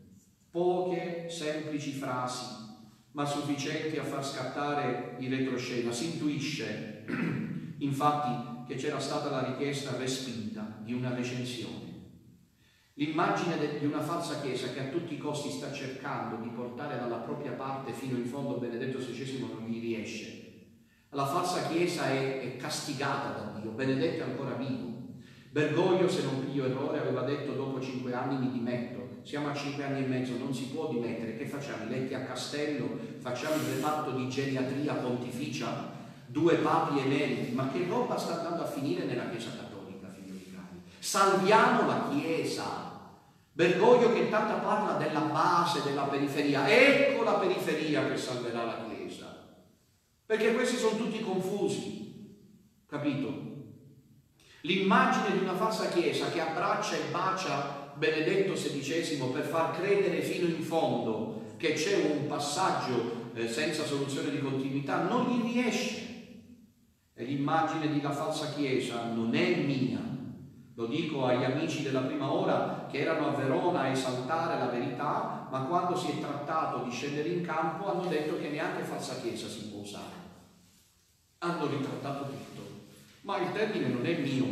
Poche semplici frasi, ma sufficienti a far scattare in retroscena. Si intuisce, infatti, che c'era stata la richiesta respinta di una recensione. L'immagine di una falsa Chiesa che a tutti i costi sta cercando di portare dalla propria parte fino in fondo Benedetto sedicesimo non gli riesce. La falsa Chiesa è, è castigata da Dio, Benedetto è ancora vivo. Bergoglio, se non piglio errore, aveva detto dopo cinque anni mi dimetto. Siamo a cinque anni e mezzo, non si può dimettere. Che facciamo? I letti a castello? Facciamo il reparto di geriatria pontificia? Due papi emeriti? Ma che roba sta andando a finire nella Chiesa Cattolica, figlioli cari? Salviamo la Chiesa. Bergoglio che intanto parla della base, della periferia. Ecco la periferia che salverà la Chiesa. Perché questi sono tutti confusi. Capito? L'immagine di una falsa Chiesa che abbraccia e bacia Benedetto sedicesimo per far credere fino in fondo che c'è un passaggio eh, senza soluzione di continuità non gli riesce. E l'immagine di la falsa Chiesa non è mia. Lo dico agli amici della prima ora che erano a Verona a esaltare la verità, ma quando si è trattato di scendere in campo hanno detto che neanche falsa Chiesa si può usare. Hanno ritrattato tutto. Ma il termine non è mio,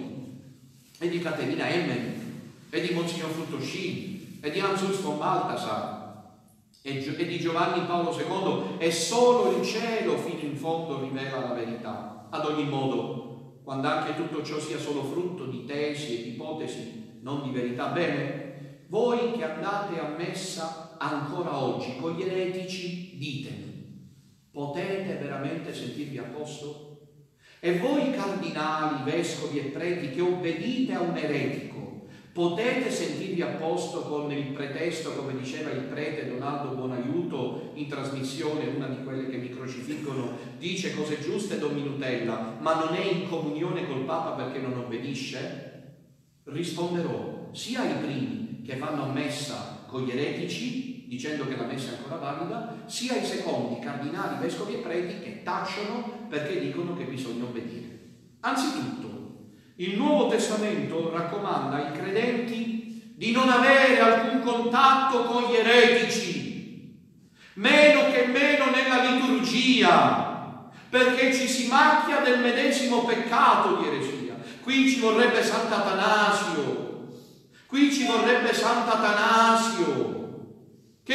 è di Caterina Emmerich, è di Monsignor Fruttoscini, è di Hans von Balthasar, è di Giovanni Paolo secondo, e solo il cielo fino in fondo rivela la verità. Ad ogni modo, quando anche tutto ciò sia solo frutto di tesi e di ipotesi, non di verità, bene, voi che andate a messa ancora oggi con gli eretici, ditemi, potete veramente sentirvi a posto? E voi cardinali, vescovi e preti che obbedite a un eretico, potete sentirvi a posto con il pretesto, come diceva il prete Donaldo Buonaiuto in trasmissione, una di quelle che mi crocifiggono, dice cose giuste Don Minutella, ma non è in comunione col Papa perché non obbedisce? Risponderò sia ai primi che vanno a messa con gli eretici, dicendo che la messa è ancora valida, sia ai secondi, cardinali, vescovi e preti, che tacciono perché dicono che bisogna obbedire. Anzitutto, il Nuovo Testamento raccomanda ai credenti di non avere alcun contatto con gli eretici, meno che meno nella liturgia, perché ci si macchia del medesimo peccato di eresia. Qui ci vorrebbe Sant'Atanasio, qui ci vorrebbe Sant'Atanasio, che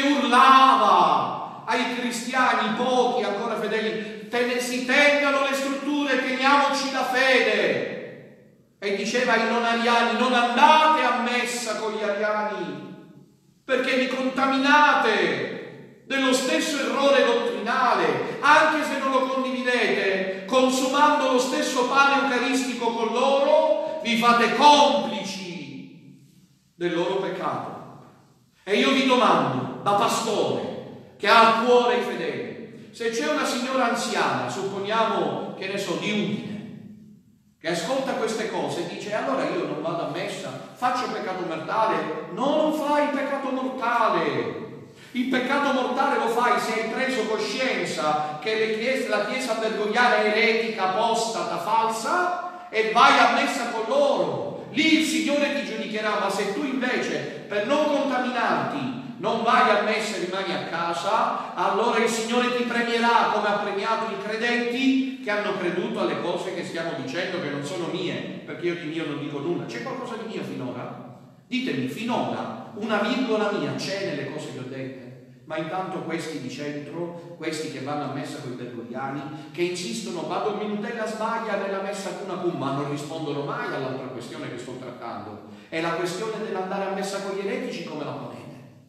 urlava ai cristiani, pochi ancora fedeli, te ne si tengano le strutture, teniamoci la fede. E diceva ai non ariani, non andate a messa con gli ariani, perché vi contaminate dello stesso errore dottrinale, anche se non lo condividete, consumando lo stesso pane eucaristico con loro, vi fate complici del loro peccato. E io vi domando, da pastore, che ha a cuore i fedeli, se c'è una signora anziana, supponiamo, che ne so, di Udine, che ascolta queste cose e dice, allora io non vado a messa, faccio peccato mortale. No, non fai il peccato mortale. Il peccato mortale lo fai se hai preso coscienza che le chiese, la chiesa bergogliana è eretica, apostata, falsa, e vai a messa con loro. Lì il Signore ti giudicherà, ma se tu invece, per non contaminarti, non vai a messa e rimani a casa, allora il Signore ti premierà come ha premiato i credenti che hanno creduto alle cose che stiamo dicendo, che non sono mie, perché io di mio non dico nulla. C'è qualcosa di mio finora? Ditemi, finora una virgola mia c'è nelle cose che ho dette? Ma intanto questi di centro, questi che vanno a messa con i bergogliani, che insistono, vado in Minutella, sbaglia nella messa cuna cum, ma non rispondono mai all'altra questione che sto trattando. È la questione dell'andare a messa con gli eretici, come la ponete?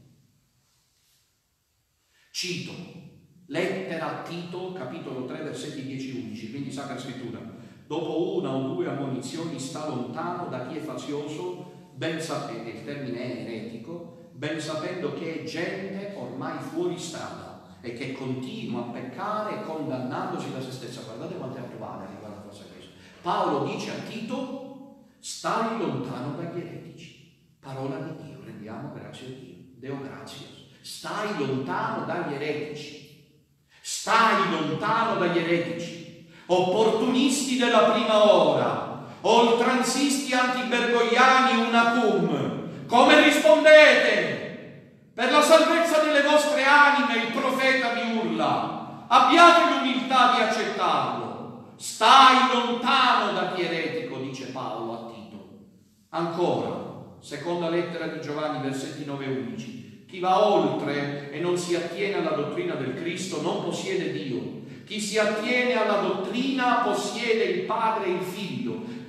Cito, lettera a Tito, capitolo tre, versetti dieci undici, quindi Sacra Scrittura. Dopo una o due ammonizioni sta lontano da chi è fazioso, ben sapete, il termine è eretico, ben sapendo che è gente ormai fuori strada e che continua a peccare condannandosi da se stessa. Guardate quanto è attuale riguardo a questa cosa. Paolo dice a Tito, stai lontano dagli eretici. Parola di Dio, rendiamo grazie a Dio. Deo grazie. Stai lontano dagli eretici. Stai lontano dagli eretici. Opportunisti della prima ora, oltranzisti antibergogliani una cum. Come rispondete? Per la salvezza delle vostre anime il profeta vi urla. Abbiate l'umiltà di accettarlo. Stai lontano da chi eretico, dice Paolo a Tito. Ancora, seconda lettera di Giovanni, versetti nove e undici. Chi va oltre e non si attiene alla dottrina del Cristo non possiede Dio. Chi si attiene alla dottrina possiede il Padre e il Figlio.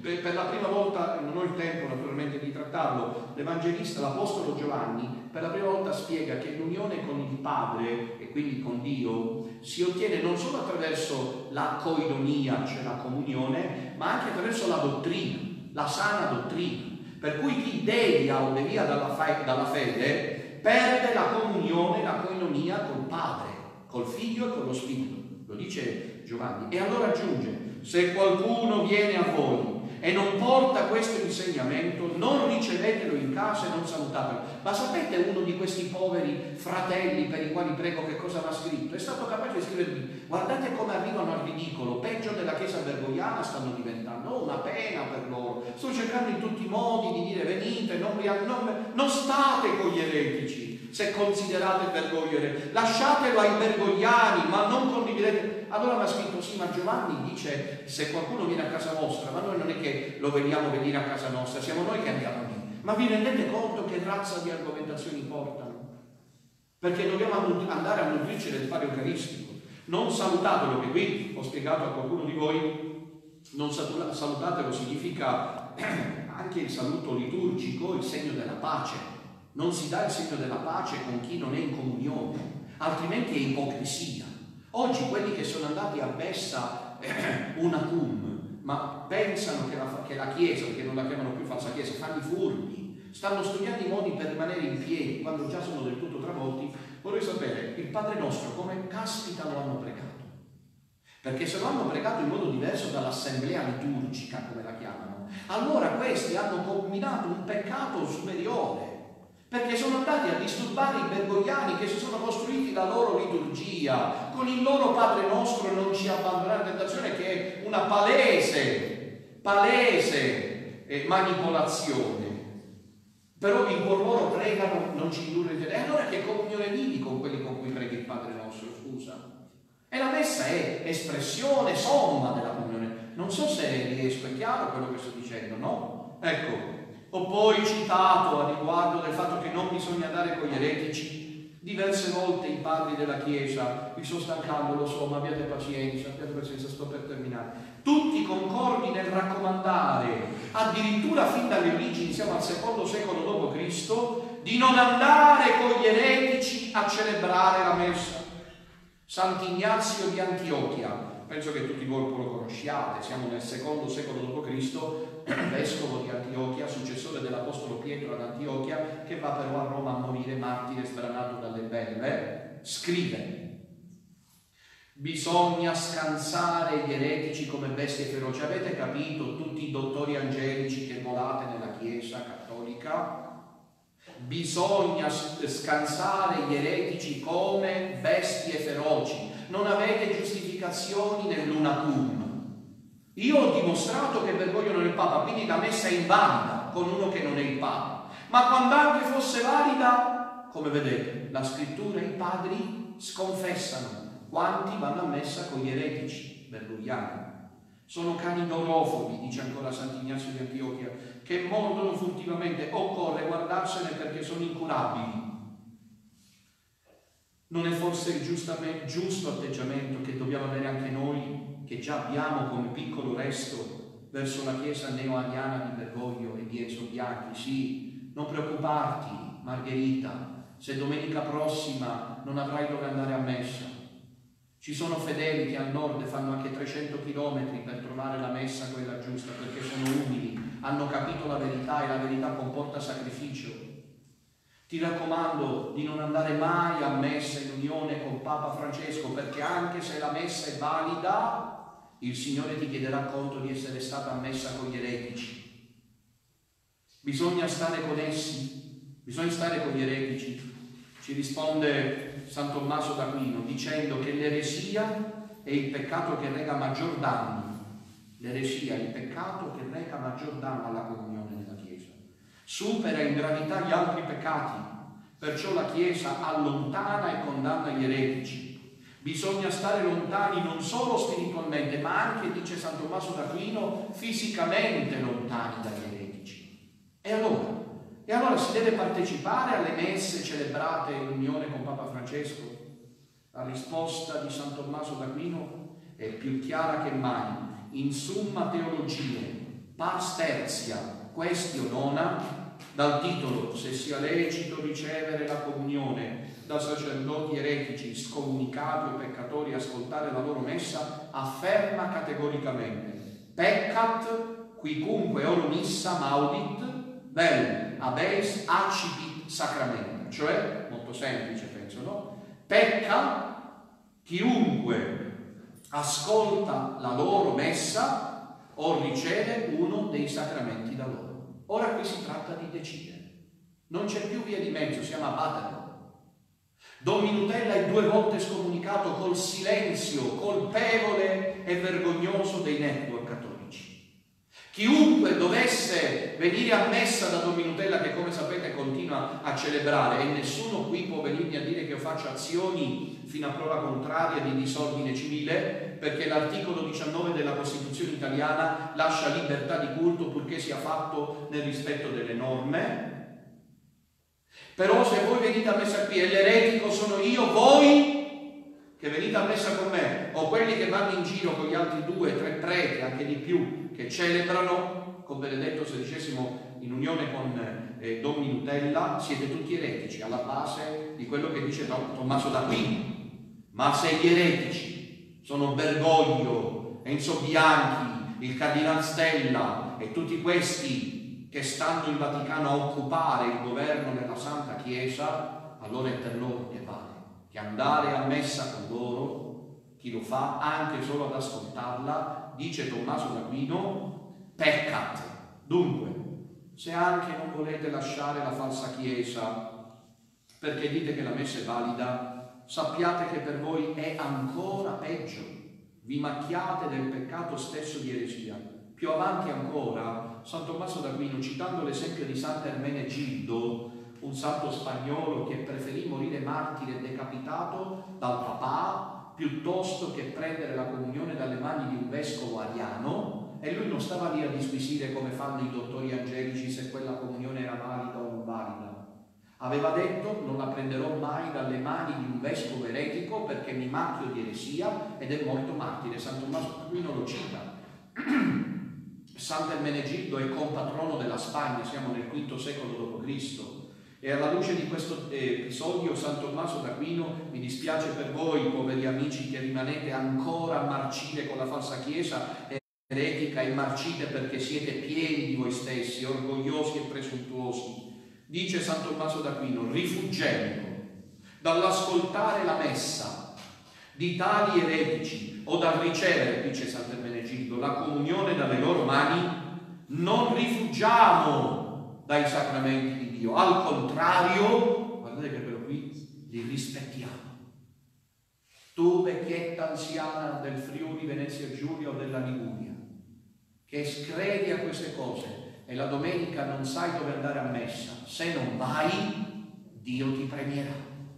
per, per la prima volta, non ho il tempo naturalmente di trattarlo, l'Evangelista, l'Apostolo Giovanni, per la prima volta spiega che l'unione con il Padre e quindi con Dio si ottiene non solo attraverso la coinonia, cioè la comunione, ma anche attraverso la dottrina, la sana dottrina. Per cui chi devia o devia dalla, fe- dalla fede perde la comunione, la coinonia col Padre, col Figlio e con lo Spirito. Lo dice Giovanni. E allora aggiunge: se qualcuno viene a voi e non porta questo insegnamento, non ricevetelo in casa e non salutatelo. Ma sapete uno di questi poveri fratelli per i quali prego che cosa va scritto? È stato capace di scrivermi: guardate come arrivano al ridicolo, peggio della chiesa bergogliana stanno diventando, oh, una pena per loro. Sto cercando in tutti i modi di dire: venite, non, non, non state con gli eretici, se considerate bergogliere, lasciatelo ai bergogliani, ma non condividete. Allora mi ha scritto: sì, ma Giovanni dice se qualcuno viene a casa vostra, ma noi non è che lo vediamo venire a casa nostra, siamo noi che andiamo lì. Ma vi rendete conto che razza di argomentazioni portano? Perché dobbiamo andare a nutrirci del fare eucaristico. Non salutatelo, che qui ho spiegato a qualcuno di voi, non salutatelo significa anche il saluto liturgico, il segno della pace. Non si dà il segno della pace con chi non è in comunione, altrimenti è ipocrisia. Oggi quelli che sono andati a messa una cum, ma pensano che la, che la Chiesa, perché non la chiamano più falsa Chiesa, fanno i furbi, stanno studiando i modi per rimanere in piedi quando già sono del tutto travolti. Vorrei sapere, il Padre Nostro come caspita lo hanno pregato? Perché se lo hanno pregato in modo diverso dall'assemblea liturgica, come la chiamano, allora questi hanno combinato un peccato superiore, perché sono andati a disturbare i bergogliani che si sono costruiti la loro liturgia con il loro Padre Nostro non ci abbandonare alla tentazione, che è una palese palese eh, manipolazione. Però in cuor loro pregano non ci indurre in tenere. E allora che comunione vivi con quelli con cui preghi il Padre Nostro, scusa? E la messa è espressione, somma della comunione. Non so se riesco, è chiaro quello che sto dicendo, no? Ecco. Ho poi citato a riguardo del fatto che non bisogna andare con gli eretici. Diverse volte i padri della Chiesa, vi sto stancando, lo so, ma abbiate pazienza, abbiate pazienza, sto per terminare. Tutti concordi nel raccomandare, addirittura fin dalle origini, siamo al secondo secolo dopo Cristo, di non andare con gli eretici a celebrare la messa. Sant'Ignazio di Antiochia, penso che tutti voi lo conosciate, siamo nel secondo secolo dopo Cristo, vescovo di Antiochia, successore dell'Apostolo Pietro ad Antiochia, che va però a Roma a morire martire sbranato dalle belve, scrive: bisogna scansare gli eretici come bestie feroci. Avete capito, tutti i dottori angelici che volate nella Chiesa cattolica? Bisogna scansare gli eretici come bestie feroci. Non avete giustificazioni nell'unacum. Io ho dimostrato che bergogliano il Papa, quindi la messa è invalida con uno che non è il Papa. Ma quando anche fosse valida, come vedete, la Scrittura e i padri sconfessano quanti vanno a messa con gli eretici bergogliani. Sono canidorofobi, dice ancora Sant'Ignazio di Antiochia, che mordono furtivamente. Occorre guardarsene perché sono incurabili. Non è forse il giusto atteggiamento che dobbiamo avere anche noi, che già abbiamo come piccolo resto verso la Chiesa neo-ariana di Bergoglio e di Enzo Bianchi? Sì, non preoccuparti, Margherita, se domenica prossima non avrai dove andare a messa. Ci sono fedeli che al nord fanno anche trecento chilometri per trovare la messa quella giusta, perché sono umili, hanno capito la verità e la verità comporta sacrificio. Ti raccomando di non andare mai a messa in unione con Papa Francesco, perché anche se la messa è valida, il Signore ti chiederà conto di essere stata messa con gli eretici. Bisogna stare con essi, bisogna stare con gli eretici. Ci risponde San Tommaso d'Aquino dicendo che l'eresia è il peccato che reca maggior danno. L'eresia è il peccato che reca maggior danno alla comunione della Chiesa. Supera in gravità gli altri peccati, perciò la Chiesa allontana e condanna gli eretici. Bisogna stare lontani non solo spiritualmente, ma anche, dice San Tommaso d'Aquino, fisicamente lontani dagli eretici. E allora? E allora si deve partecipare alle messe celebrate in unione con Papa Francesco? La risposta di San Tommaso d'Aquino è più chiara che mai. In Summa Theologiae, pars tertia, questio nona, dal titolo "Se sia lecito ricevere la comunione da sacerdoti eretici, scomunicati o peccatori, ascoltare la loro messa", afferma categoricamente: "Peccat quicunque oro missa maudit vel habeis accipit sacramenta", cioè, molto semplice penso, no? Pecca chiunque ascolta la loro messa o riceve uno dei sacramenti da loro. Ora qui si tratta di decidere, non c'è più via di mezzo, siamo a Baterno. Don Minutella è due volte scomunicato col silenzio colpevole e vergognoso dei network cattolici. Chiunque dovesse venire a messa da Don Minutella, che come sapete continua a celebrare, e nessuno qui può venirmi a dire che io faccio azioni fino a prova contraria di disordine civile, perché l'articolo diciannove della Costituzione italiana lascia libertà di culto purché sia fatto nel rispetto delle norme. Però se voi venite a messa qui e l'eretico sono io, voi che venite a messa con me, o quelli che vanno in giro con gli altri due, tre preti, anche di più, che celebrano con Benedetto sedicesimo in unione con eh, Don Minutella, siete tutti eretici, alla base di quello che dice Don Tommaso d'Aquino. Ma se gli eretici sono Bergoglio, Enzo Bianchi, il Cardinal Stella e tutti questi che stanno in Vaticano a occupare il governo della Santa Chiesa, allora è per loro che vale, che andare a messa con loro, chi lo fa anche solo ad ascoltarla, dice Tommaso d'Aquino, peccat. Dunque, se anche non volete lasciare la falsa Chiesa perché dite che la messa è valida, sappiate che per voi è ancora peggio, vi macchiate del peccato stesso di eresia. Più avanti ancora, San Tommaso d'Aquino, citando l'esempio di Sant'Ermenegildo, un santo spagnolo che preferì morire martire decapitato dal papà piuttosto che prendere la comunione dalle mani di un vescovo ariano, e lui non stava lì a disquisire come fanno i dottori angelici se quella comunione era valida o non valida. Aveva detto: non la prenderò mai dalle mani di un vescovo eretico perché mi macchio di eresia, ed è morto martire. San Tommaso d'Aquino lo cita. Sant'Ermenegildo è compatrono della Spagna, siamo nel quinto secolo dopo Cristo, e alla luce di questo episodio San Tommaso d'Aquino, mi dispiace per voi poveri amici che rimanete ancora a marcire con la falsa Chiesa eretica, e marcite perché siete pieni di voi stessi, orgogliosi e presuntuosi. Dice San Tommaso d'Aquino: rifuggendo dall'ascoltare la messa di tali eretici o dal ricevere, dice Sant'Ermenegildo, la comunione dalle loro mani, non rifuggiamo dai sacramenti di Dio, al contrario, guardate che però qui li rispettiamo. Tu, vecchietta anziana del Friuli, Venezia Giulia o della Liguria, che credi a queste cose e la domenica non sai dove andare a messa, se non vai, Dio ti premierà.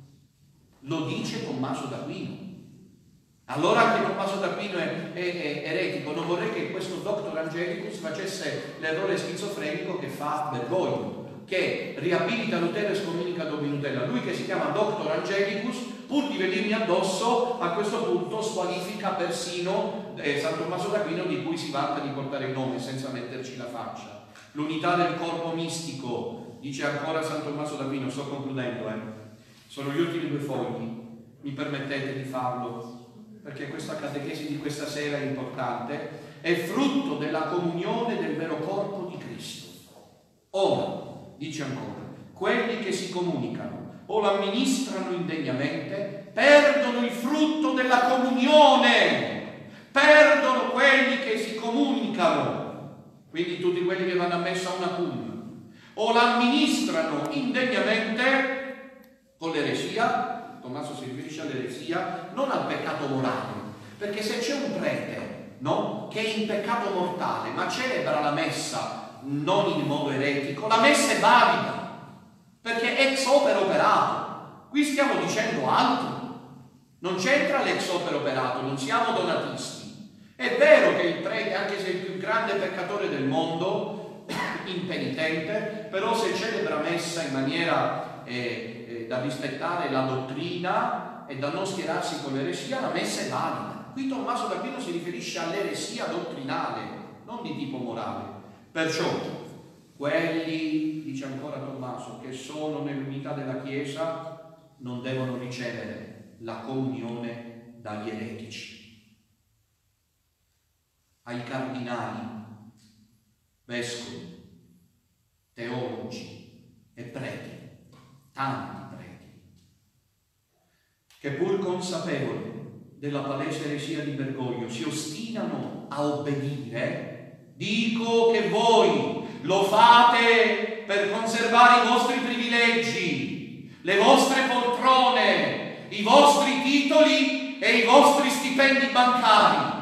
Lo dice Tommaso d'Aquino. Allora anche Tommaso d'Aquino è, è, è eretico. Non vorrei che questo Doctor Angelicus facesse l'errore schizofrenico che fa Bergoglio, che riabilita Lutero e scomunica Don Minutella. Lui che si chiama Doctor Angelicus, pur di venirmi addosso, a questo punto squalifica persino eh, San Tommaso d'Aquino, di cui si vanta di portare il nome senza metterci la faccia. L'unità del corpo mistico, dice ancora San Tommaso d'Aquino, sto concludendo, eh. sono gli ultimi due fogli, mi permettete di farlo, perché questa catechesi di questa sera è importante, è frutto della comunione del vero corpo di Cristo. Ora, dice ancora, quelli che si comunicano o l'amministrano indegnamente perdono il frutto della comunione, perdono quelli che si comunicano. Quindi tutti quelli che vanno a messa a una cum, o l'amministrano indegnamente con l'eresia. Tommaso si riferisce all'eresia, non al peccato morale, perché se c'è un prete, no, che è in peccato mortale ma celebra la messa non in modo eretico, la messa è valida, perché ex opere operato. Qui stiamo dicendo altro, non c'entra l'ex opere operato, non siamo donatisti. È vero che il prete, anche se è il più grande peccatore del mondo, impenitente, però se celebra messa in maniera eh, eh, da rispettare la dottrina e da non schierarsi con l'eresia, la messa è valida. Qui Tommaso d'Aquino si riferisce all'eresia dottrinale, non di tipo morale. Perciò quelli, dice ancora Tommaso, che sono nell'unità della Chiesa non devono ricevere la comunione dagli eretici. Ai cardinali, vescovi, teologi e preti, tanti preti, che pur consapevoli della palese eresia di Bergoglio si ostinano a obbedire, dico che voi lo fate per conservare i vostri privilegi, le vostre poltrone, i vostri titoli e i vostri stipendi bancari.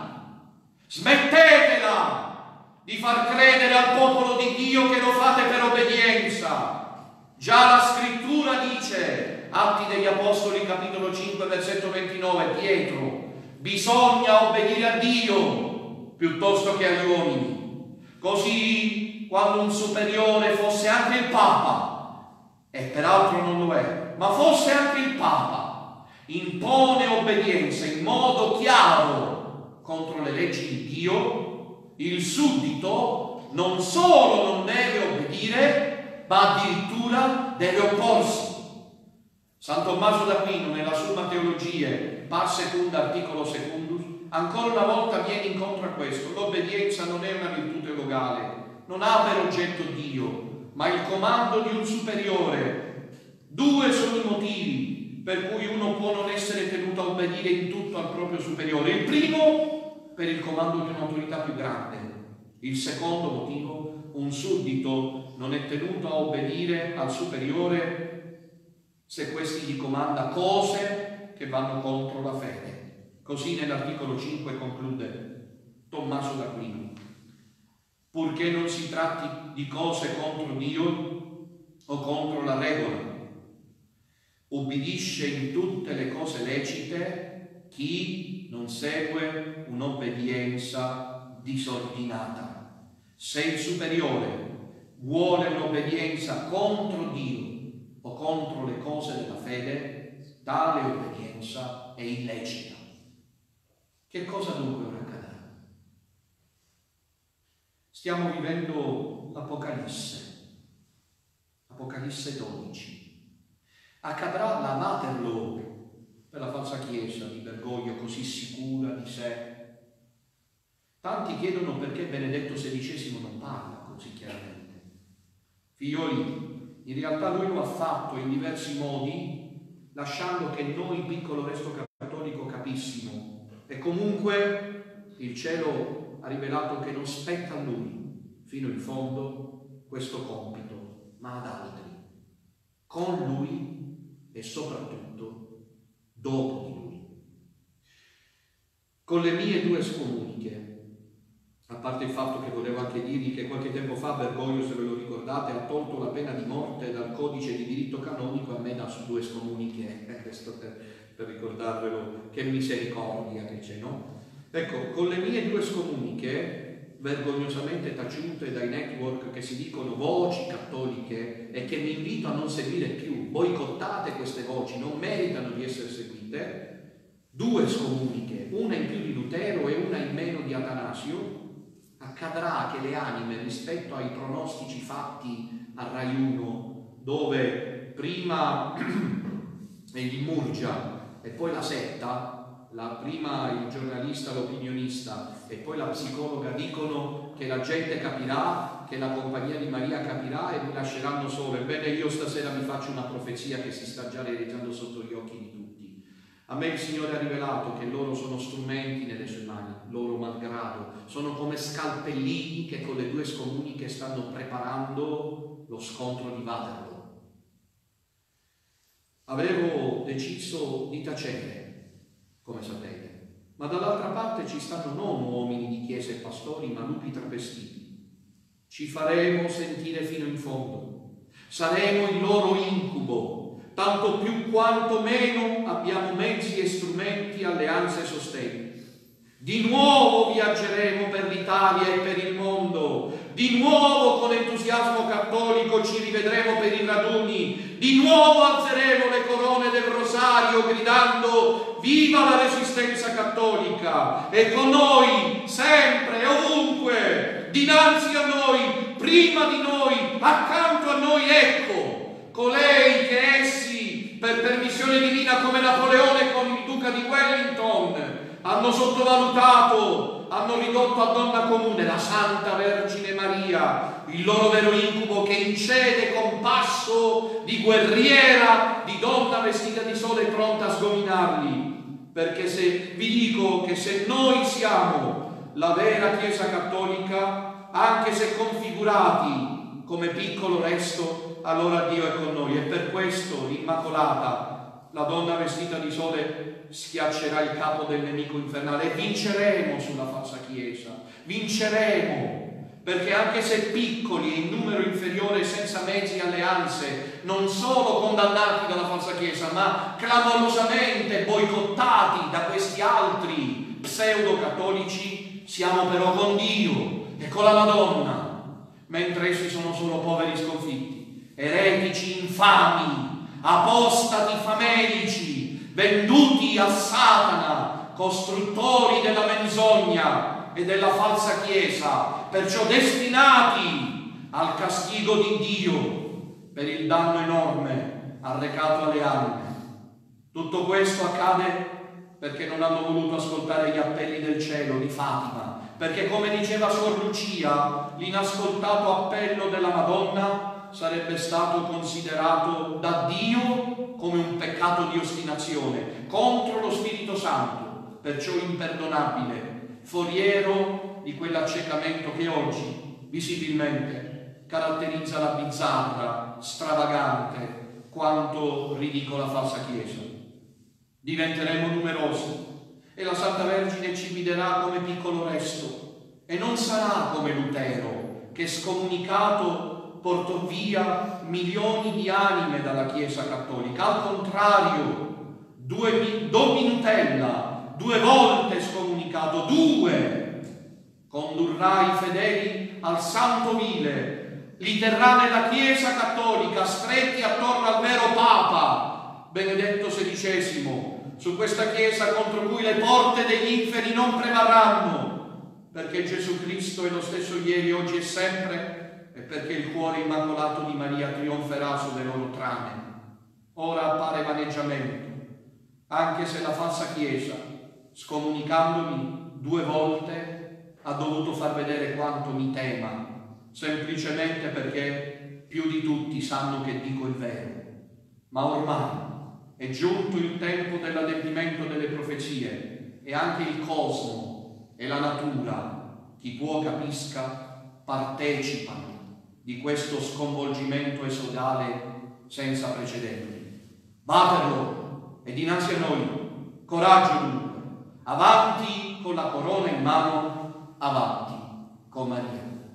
Smettetela di far credere al popolo di Dio che lo fate per obbedienza. Già la scrittura dice, Atti degli Apostoli capitolo cinque versetto ventinove, Pietro, bisogna obbedire a Dio piuttosto che agli uomini. Così quando un superiore fosse anche il Papa, e peraltro non lo è, ma fosse anche il Papa, impone obbedienza in modo chiaro contro le leggi di Dio, il suddito non solo non deve obbedire, ma addirittura deve opporsi. San Tommaso d'Aquino nella Summa Theologiae, par secunda articolo secundus, ancora una volta viene incontro a questo. L'obbedienza non è una virtù teologale, non ha per oggetto Dio, ma il comando di un superiore. Due sono i motivi per cui uno può non essere tenuto a obbedire in tutto al proprio superiore. Il primo, per il comando di un'autorità più grande. Il secondo motivo, un suddito non è tenuto a obbedire al superiore se questi gli comanda cose che vanno contro la fede. Così nell'articolo cinque conclude Tommaso d'Aquino: purché non si tratti di cose contro Dio o contro la regola, ubbidisce in tutte le cose lecite chi non segue un'obbedienza disordinata. Se il superiore vuole un'obbedienza contro Dio o contro le cose della fede, tale obbedienza è illecita. Che cosa dunque ora accadrà? Stiamo vivendo l'Apocalisse, Apocalisse dodici. Accadrà la Waterloo per la falsa chiesa di Bergoglio, così sicura di sé. Tanti chiedono perché Benedetto sedicesimo non parla così chiaramente. Figlioli, in realtà lui lo ha fatto in diversi modi, lasciando che noi, piccolo resto cattolico, capissimo. E comunque il cielo ha rivelato che non spetta a lui fino in fondo questo compito, ma ad altri, con lui e soprattutto dopo di lui. Con le mie due scomuniche, a parte il fatto che volevo anche dirvi che qualche tempo fa Bergoglio, se ve lo ricordate, ha tolto la pena di morte dal codice di diritto canonico, a me da due scomuniche, eh, questo per, per ricordarvelo, che misericordia che c'è, no? Ecco, con le mie due scomuniche, vergognosamente taciute dai network che si dicono voci cattoliche e che mi invito a non seguire più, boicottate queste voci, non meritano di essere seguite, due scomuniche, una in più di Lutero e una in meno di Atanasio, accadrà che le anime, rispetto ai pronostici fatti a Rai uno, dove prima il Murgia e poi la setta, la prima il giornalista, l'opinionista e poi la psicologa dicono che la gente capirà, che la compagnia di Maria capirà e mi lasceranno solo. Ebbene, io stasera vi faccio una profezia che si sta già realizzando sotto gli occhi di tutti. A me il Signore ha rivelato che loro sono strumenti nelle sue mani, loro malgrado, sono come scalpellini che con le due scomuniche stanno preparando lo scontro di Waterloo. Avevo deciso di tacere, come sapete, ma dall'altra parte ci stanno non uomini di chiesa e pastori, ma lupi travestiti. Ci faremo sentire fino in fondo, saremo il loro incubo, tanto più quanto meno abbiamo mezzi e strumenti, alleanze e sostegni. Di nuovo viaggeremo per l'Italia e per il mondo, di nuovo con entusiasmo cattolico ci rivedremo per i raduni, di nuovo alzeremo le corone del rosario gridando viva la resistenza cattolica, e con noi sempre, ovunque, dinanzi a noi, prima di noi, accanto a noi, ecco, colei che essi, per permissione divina come Napoleone con il duca di Wellington, hanno sottovalutato, hanno ridotto a donna comune, la Santa Vergine Maria, il loro vero incubo che incede con passo di guerriera, di donna vestita di sole pronta a sgominarli. Perché se vi dico che se noi siamo la vera Chiesa Cattolica, anche se configurati come piccolo resto, allora Dio è con noi. E per questo l'Immacolata, la donna vestita di sole, schiaccerà il capo del nemico infernale e vinceremo sulla falsa Chiesa, vinceremo, perché anche se piccoli e in numero inferiore, senza mezzi e alleanze, non solo condannati dalla falsa Chiesa, ma clamorosamente boicottati da questi altri pseudo-cattolici, siamo però con Dio e con la Madonna, mentre essi sono solo poveri sconfitti, eretici infami, apostati famelici, venduti a Satana, costruttori della menzogna e della falsa Chiesa, perciò destinati al castigo di Dio per il danno enorme arrecato alle anime. Tutto questo accade perché non hanno voluto ascoltare gli appelli del cielo di Fatima, perché come diceva Suor Lucia, l'inascoltato appello della Madonna sarebbe stato considerato da Dio come un peccato di ostinazione contro lo Spirito Santo, perciò imperdonabile, foriero di quell'accecamento che oggi visibilmente caratterizza la bizzarra, stravagante quanto ridicola falsa Chiesa. Diventeremo numerosi e la Santa Vergine ci guiderà come piccolo resto e non sarà come Lutero che scomunicato portò via milioni di anime dalla Chiesa Cattolica. Al contrario, due, Dominutella, due volte scomunicato, due, condurrà i fedeli al Santo Vile, li terrà nella Chiesa Cattolica, stretti attorno al vero Papa, Benedetto sedicesimo, su questa Chiesa contro cui le porte degli inferi non prevarranno, perché Gesù Cristo è lo stesso ieri, oggi e sempre, e perché il cuore immacolato di Maria trionferà sulle loro trame. Ora appare vaneggiamento, anche se la falsa Chiesa, scomunicandomi due volte, ha dovuto far vedere quanto mi tema, semplicemente perché più di tutti sanno che dico il vero. Ma ormai è giunto il tempo dell'adempimento delle profezie e anche il cosmo e la natura, chi può capisca, partecipano di questo sconvolgimento esodale senza precedenti. Vaterlo e dinanzi a noi, coraggio dunque, avanti con la corona in mano, avanti con Maria.